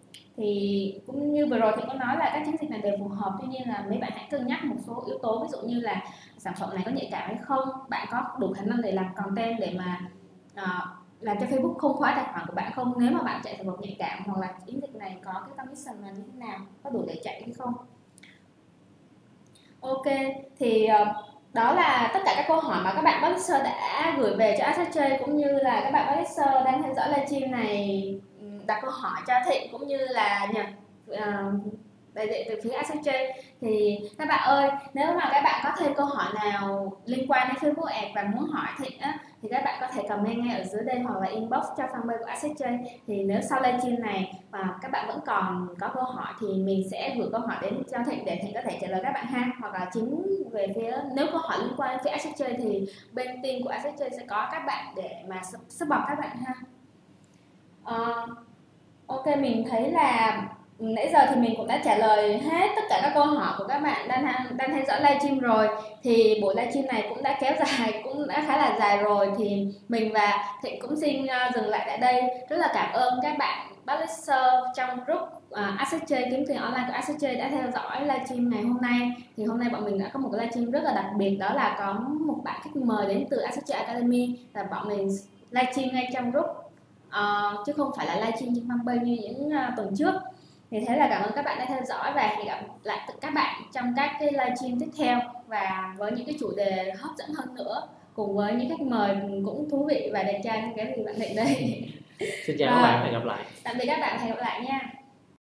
Thì cũng như vừa rồi thì có nói là các chiến dịch này đều phù hợp, tuy nhiên là mấy bạn hãy cân nhắc một số yếu tố, ví dụ như là sản phẩm này có nhạy cảm hay không, bạn có đủ khả năng để làm content để mà uh, làm cho Facebook không khóa tài khoản của bạn không, nếu mà bạn chạy sản phẩm nhạy cảm, hoặc là chiến dịch này có cái commission là như thế nào, có đủ để chạy hay không. Ok, thì uh, đó là tất cả các câu hỏi mà các bạn publisher đã gửi về cho ad search, cũng như là các bạn publisher đang theo dõi livestream này đặt câu hỏi cho Thị cũng như là nhờ, uh, đại diện từ phía Access thì các bạn ơi, nếu mà các bạn có thêm câu hỏi nào liên quan đến Facebook Ads và muốn hỏi Thịnh á, thì các bạn có thể comment ngay ở dưới đây hoặc là inbox cho fanpage của Access. Thì nếu sau livestream này mà các bạn vẫn còn có câu hỏi thì mình sẽ gửi câu hỏi đến cho Thịnh để Thịnh có thể trả lời các bạn ha, hoặc là chính về phía nếu câu hỏi liên quan đến phía Access thì bên team của Access sẽ có các bạn để mà support các bạn ha. Uh, ok, mình thấy là nãy giờ thì mình cũng đã trả lời hết tất cả các câu hỏi của các bạn đang đang theo dõi livestream rồi. Thì buổi livestream này cũng đã kéo dài, cũng đã khá là dài rồi, thì mình và Thịnh cũng xin dừng lại tại đây. Rất là cảm ơn các bạn publisher trong group uh, Access kiếm tiền online của Access đã theo dõi livestream ngày hôm nay. Thì hôm nay bọn mình đã có một cái livestream rất là đặc biệt, đó là có một bạn khách mời đến từ Access Academy, và bọn mình livestream ngay trong group uh, chứ không phải là livestream trên fanpage như những uh, tuần trước. Thì thế là cảm ơn các bạn đã theo dõi, và hẹn gặp lại các bạn trong các cái livestream tiếp theo và với những cái chủ đề hấp dẫn hơn nữa, cùng với những khách mời cũng thú vị và đẹp trai như cái gì bạn định đây. Xin chào các bạn, hẹn gặp lại. Tạm biệt các bạn, hẹn gặp lại nha.